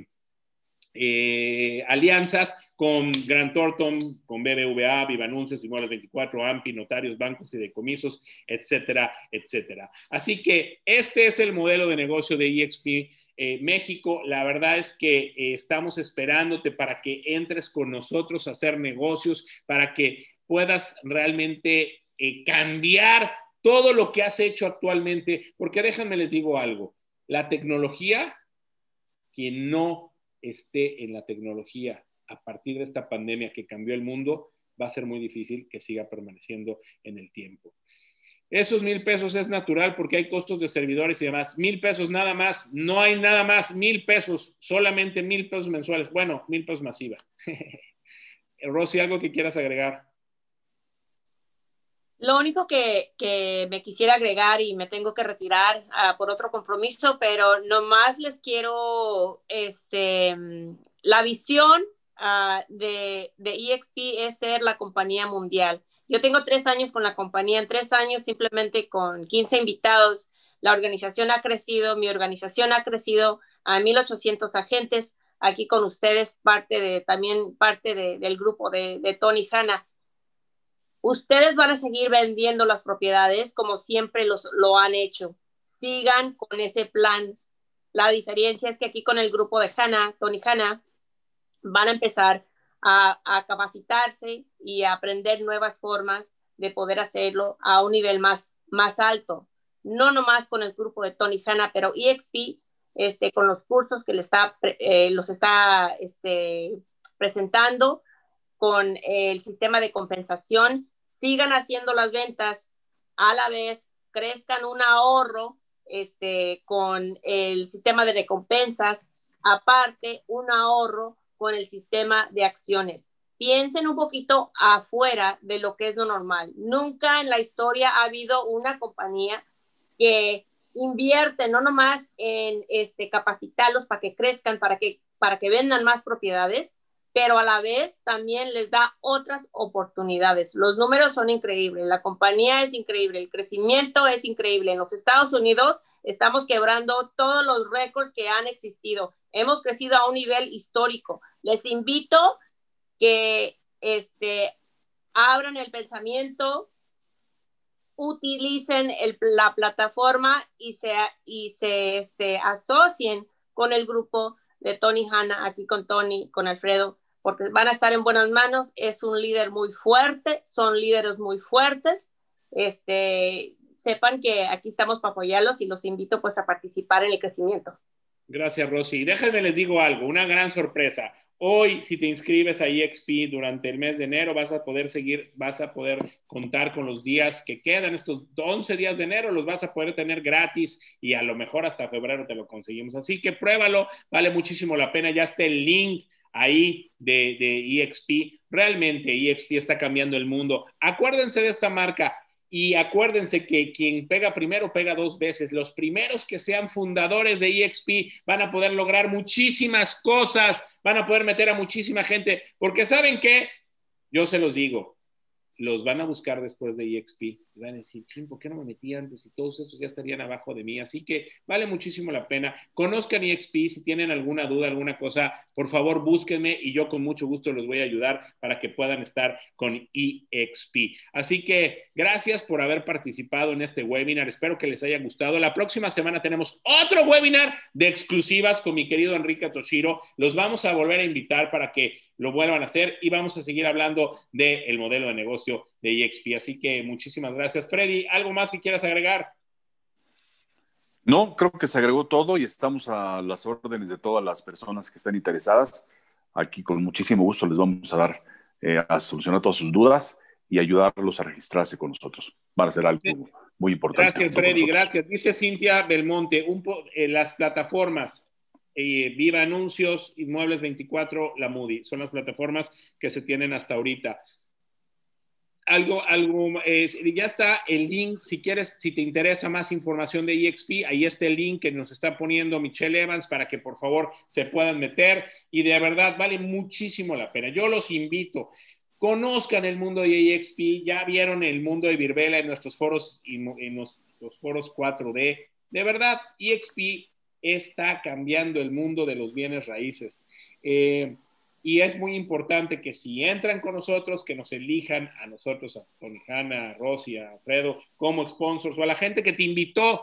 alianzas con Grant Thornton, con BBVA, Viva Anuncios, Inmuebles 24, AMPI, notarios, bancos y decomisos, etcétera, etcétera. Así que este es el modelo de negocio de EXP México. La verdad es que estamos esperándote para que entres con nosotros a hacer negocios, para que puedas realmente cambiar todo lo que has hecho actualmente, porque déjenme les digo algo, la tecnología, quien no esté en la tecnología a partir de esta pandemia que cambió el mundo, va a ser muy difícil que siga permaneciendo en el tiempo. Esos 1,000 pesos es natural porque hay costos de servidores y demás. 1,000 pesos nada más, no hay nada más, 1,000 pesos, solamente 1,000 pesos mensuales. Bueno, 1,000 pesos masiva. Rosy, ¿algo que quieras agregar? Lo único que me quisiera agregar, y me tengo que retirar por otro compromiso, pero nomás les quiero, la visión de EXP es ser la compañía mundial. Yo tengo 3 años con la compañía, en 3 años simplemente con 15 invitados, la organización ha crecido, mi organización ha crecido a 1,800 agentes, aquí con ustedes, también parte del grupo de Tony Hanna. Ustedes van a seguir vendiendo las propiedades como siempre lo han hecho. Sigan con ese plan. La diferencia es que aquí con el grupo de Hanna, Tony Hanna, van a empezar a capacitarse y a aprender nuevas formas de poder hacerlo a un nivel más alto. No nomás con el grupo de Tony Hanna, pero EXP, con los cursos que los está presentando con el sistema de compensación, sigan haciendo las ventas, a la vez crezcan un ahorro con el sistema de recompensas, aparte un ahorro con el sistema de acciones. Piensen un poquito afuera de lo que es lo normal. Nunca en la historia ha habido una compañía que invierte no nomás en capacitarlos para que crezcan, para que vendan más propiedades, pero a la vez también les da otras oportunidades. Los números son increíbles, la compañía es increíble, el crecimiento es increíble. En los Estados Unidos estamos quebrando todos los récords que han existido. Hemos crecido a un nivel histórico. Les invito que abran el pensamiento, utilicen la plataforma y se asocien con el grupo de Tony Hanna, aquí con Tony, con Alfredo, porque van a estar en buenas manos. Es un líder muy fuerte, son líderes muy fuertes. Sepan que aquí estamos para apoyarlos y los invito pues a participar en el crecimiento. Gracias, Rosy. Déjenme les digo algo, una gran sorpresa. Hoy, si te inscribes a EXP durante el mes de enero, vas a poder contar con los días que quedan, estos 11 días de enero, los vas a poder tener gratis y a lo mejor hasta febrero te lo conseguimos. Así que pruébalo, vale muchísimo la pena. Ya está el link ahí de EXP. Realmente EXP está cambiando el mundo. Acuérdense de esta marca. Y acuérdense que quien pega primero pega dos veces. Los primeros que sean fundadores de EXP van a poder lograr muchísimas cosas, van a poder meter a muchísima gente, porque ¿saben qué? Yo se los digo, los van a buscar después de EXP y van a decir, ¿por qué no me metí antes? Y todos estos ya estarían abajo de mí. Así que vale muchísimo la pena. Conozcan EXP. Si tienen alguna duda, alguna cosa, por favor búsquenme y yo con mucho gusto los voy a ayudar para que puedan estar con EXP. Así que gracias por haber participado en este webinar. Espero que les haya gustado. La próxima semana tenemos otro webinar de exclusivas con mi querido Enrique Toshiro. Los vamos a volver a invitar para que lo vuelvan a hacer y vamos a seguir hablando del modelo de negocio de EXP. Así que muchísimas gracias. Freddy, ¿algo más que quieras agregar? No, creo que se agregó todo y estamos a las órdenes de todas las personas que estén interesadas. Aquí con muchísimo gusto les vamos a dar a solucionar todas sus dudas y ayudarlos a registrarse con nosotros. Va a ser algo muy importante. Gracias, Freddy. Gracias. Dice Cintia Belmonte, las plataformas Viva Anuncios, Inmuebles 24, La Moody, son las plataformas que se tienen hasta ahorita. Ya está el link, si quieres, si te interesa más información de EXP, ahí está el link que nos está poniendo Michelle Evans para que por favor se puedan meter y de verdad vale muchísimo la pena. Yo los invito, conozcan el mundo de EXP, ya vieron el mundo de Virbela en nuestros foros, en nuestros foros 4D. De verdad, EXP está cambiando el mundo de los bienes raíces. Y es muy importante que si entran con nosotros, que nos elijan a nosotros, a Tony Hanna, a Rosy, a Alfredo, como sponsors, o a la gente que te invitó,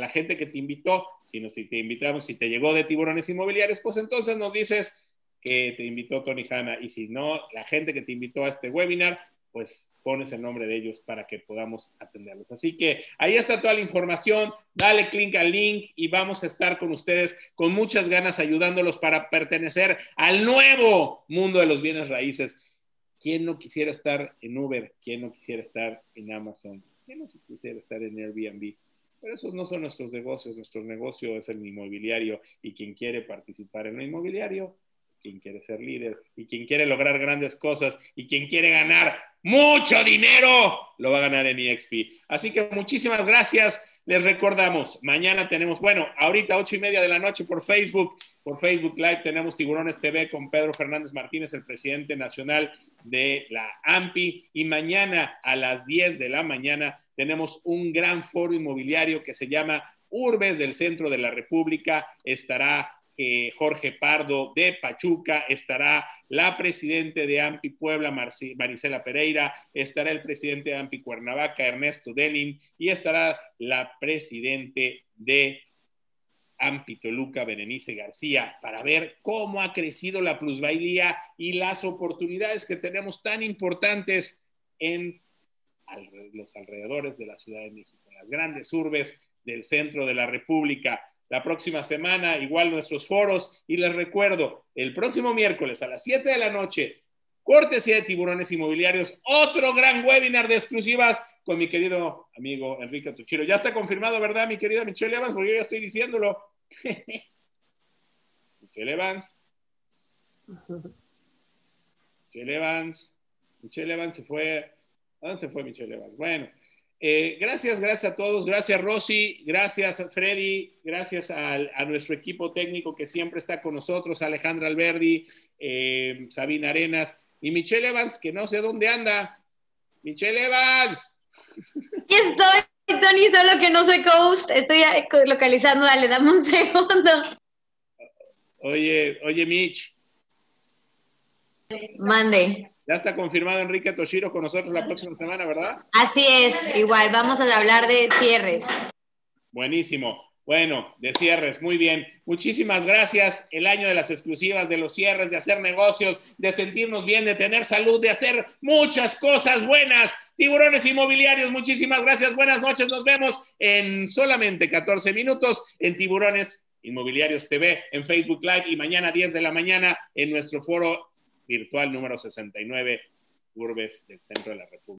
si te invitamos, si te llegó de Tiburones Inmobiliarios, pues entonces nos dices que te invitó Tony Hanna, y si no, la gente que te invitó a este webinar, pues pones el nombre de ellos para que podamos atenderlos. Así que ahí está toda la información, dale clic al link y vamos a estar con ustedes con muchas ganas ayudándolos para pertenecer al nuevo mundo de los bienes raíces. ¿Quién no quisiera estar en Uber? ¿Quién no quisiera estar en Amazon? ¿Quién no quisiera estar en Airbnb? Pero esos no son nuestros negocios, nuestro negocio es el inmobiliario y quien quiere participar en el inmobiliario, quien quiere ser líder y quien quiere lograr grandes cosas y quien quiere ganar mucho dinero, lo va a ganar en EXP. Así que muchísimas gracias. Les recordamos, mañana tenemos, ahorita 8:30 de la noche por Facebook Live tenemos Tiburones TV con Pedro Fernández Martínez, el presidente nacional de la AMPI, y mañana a las 10 de la mañana tenemos un gran foro inmobiliario que se llama Urbes del Centro de la República. Estará Jorge Pardo de Pachuca, estará la presidente de AMPI Puebla, Marisela Pereira, estará el presidente de AMPI Cuernavaca, Ernesto Delin, y estará la presidente de AMPI Toluca, Berenice García, para ver cómo ha crecido la plusvalía y las oportunidades que tenemos tan importantes en los alrededores de la Ciudad de México, en las grandes urbes del centro de la República. la próxima semana, igual nuestros foros. Y les recuerdo, el próximo miércoles a las 7 de la noche, cortesía de Tiburones Inmobiliarios, otro gran webinar de exclusivas con mi querido amigo Enrique Tuchiro. Ya está confirmado, ¿verdad, mi querida Michelle Evans? Porque yo ya estoy diciéndolo. Michelle Evans. Michelle Evans se fue. ¿A dónde se fue Michelle Evans? Bueno, gracias a todos. Gracias, Rosy. Gracias, Freddy. Gracias a nuestro equipo técnico que siempre está con nosotros. Alejandra Alberdi, Sabina Arenas y Michelle Evans, que no sé dónde anda. Michelle Evans. Aquí estoy, Tony, solo que no soy host. Estoy localizando. Dale, dame un segundo. Oye, Mitch. Mande. Ya está confirmado Enrique Toshiro con nosotros la próxima semana, ¿verdad? Así es, igual, vamos a hablar de cierres. Buenísimo. Bueno, de cierres, muy bien. Muchísimas gracias. El año de las exclusivas, de los cierres, de hacer negocios, de sentirnos bien, de tener salud, de hacer muchas cosas buenas. Tiburones Inmobiliarios, muchísimas gracias. Buenas noches. Nos vemos en solamente 14 minutos en Tiburones Inmobiliarios TV, en Facebook Live y mañana 10 de la mañana en nuestro foro virtual número 69, Urbes del Centro de la República.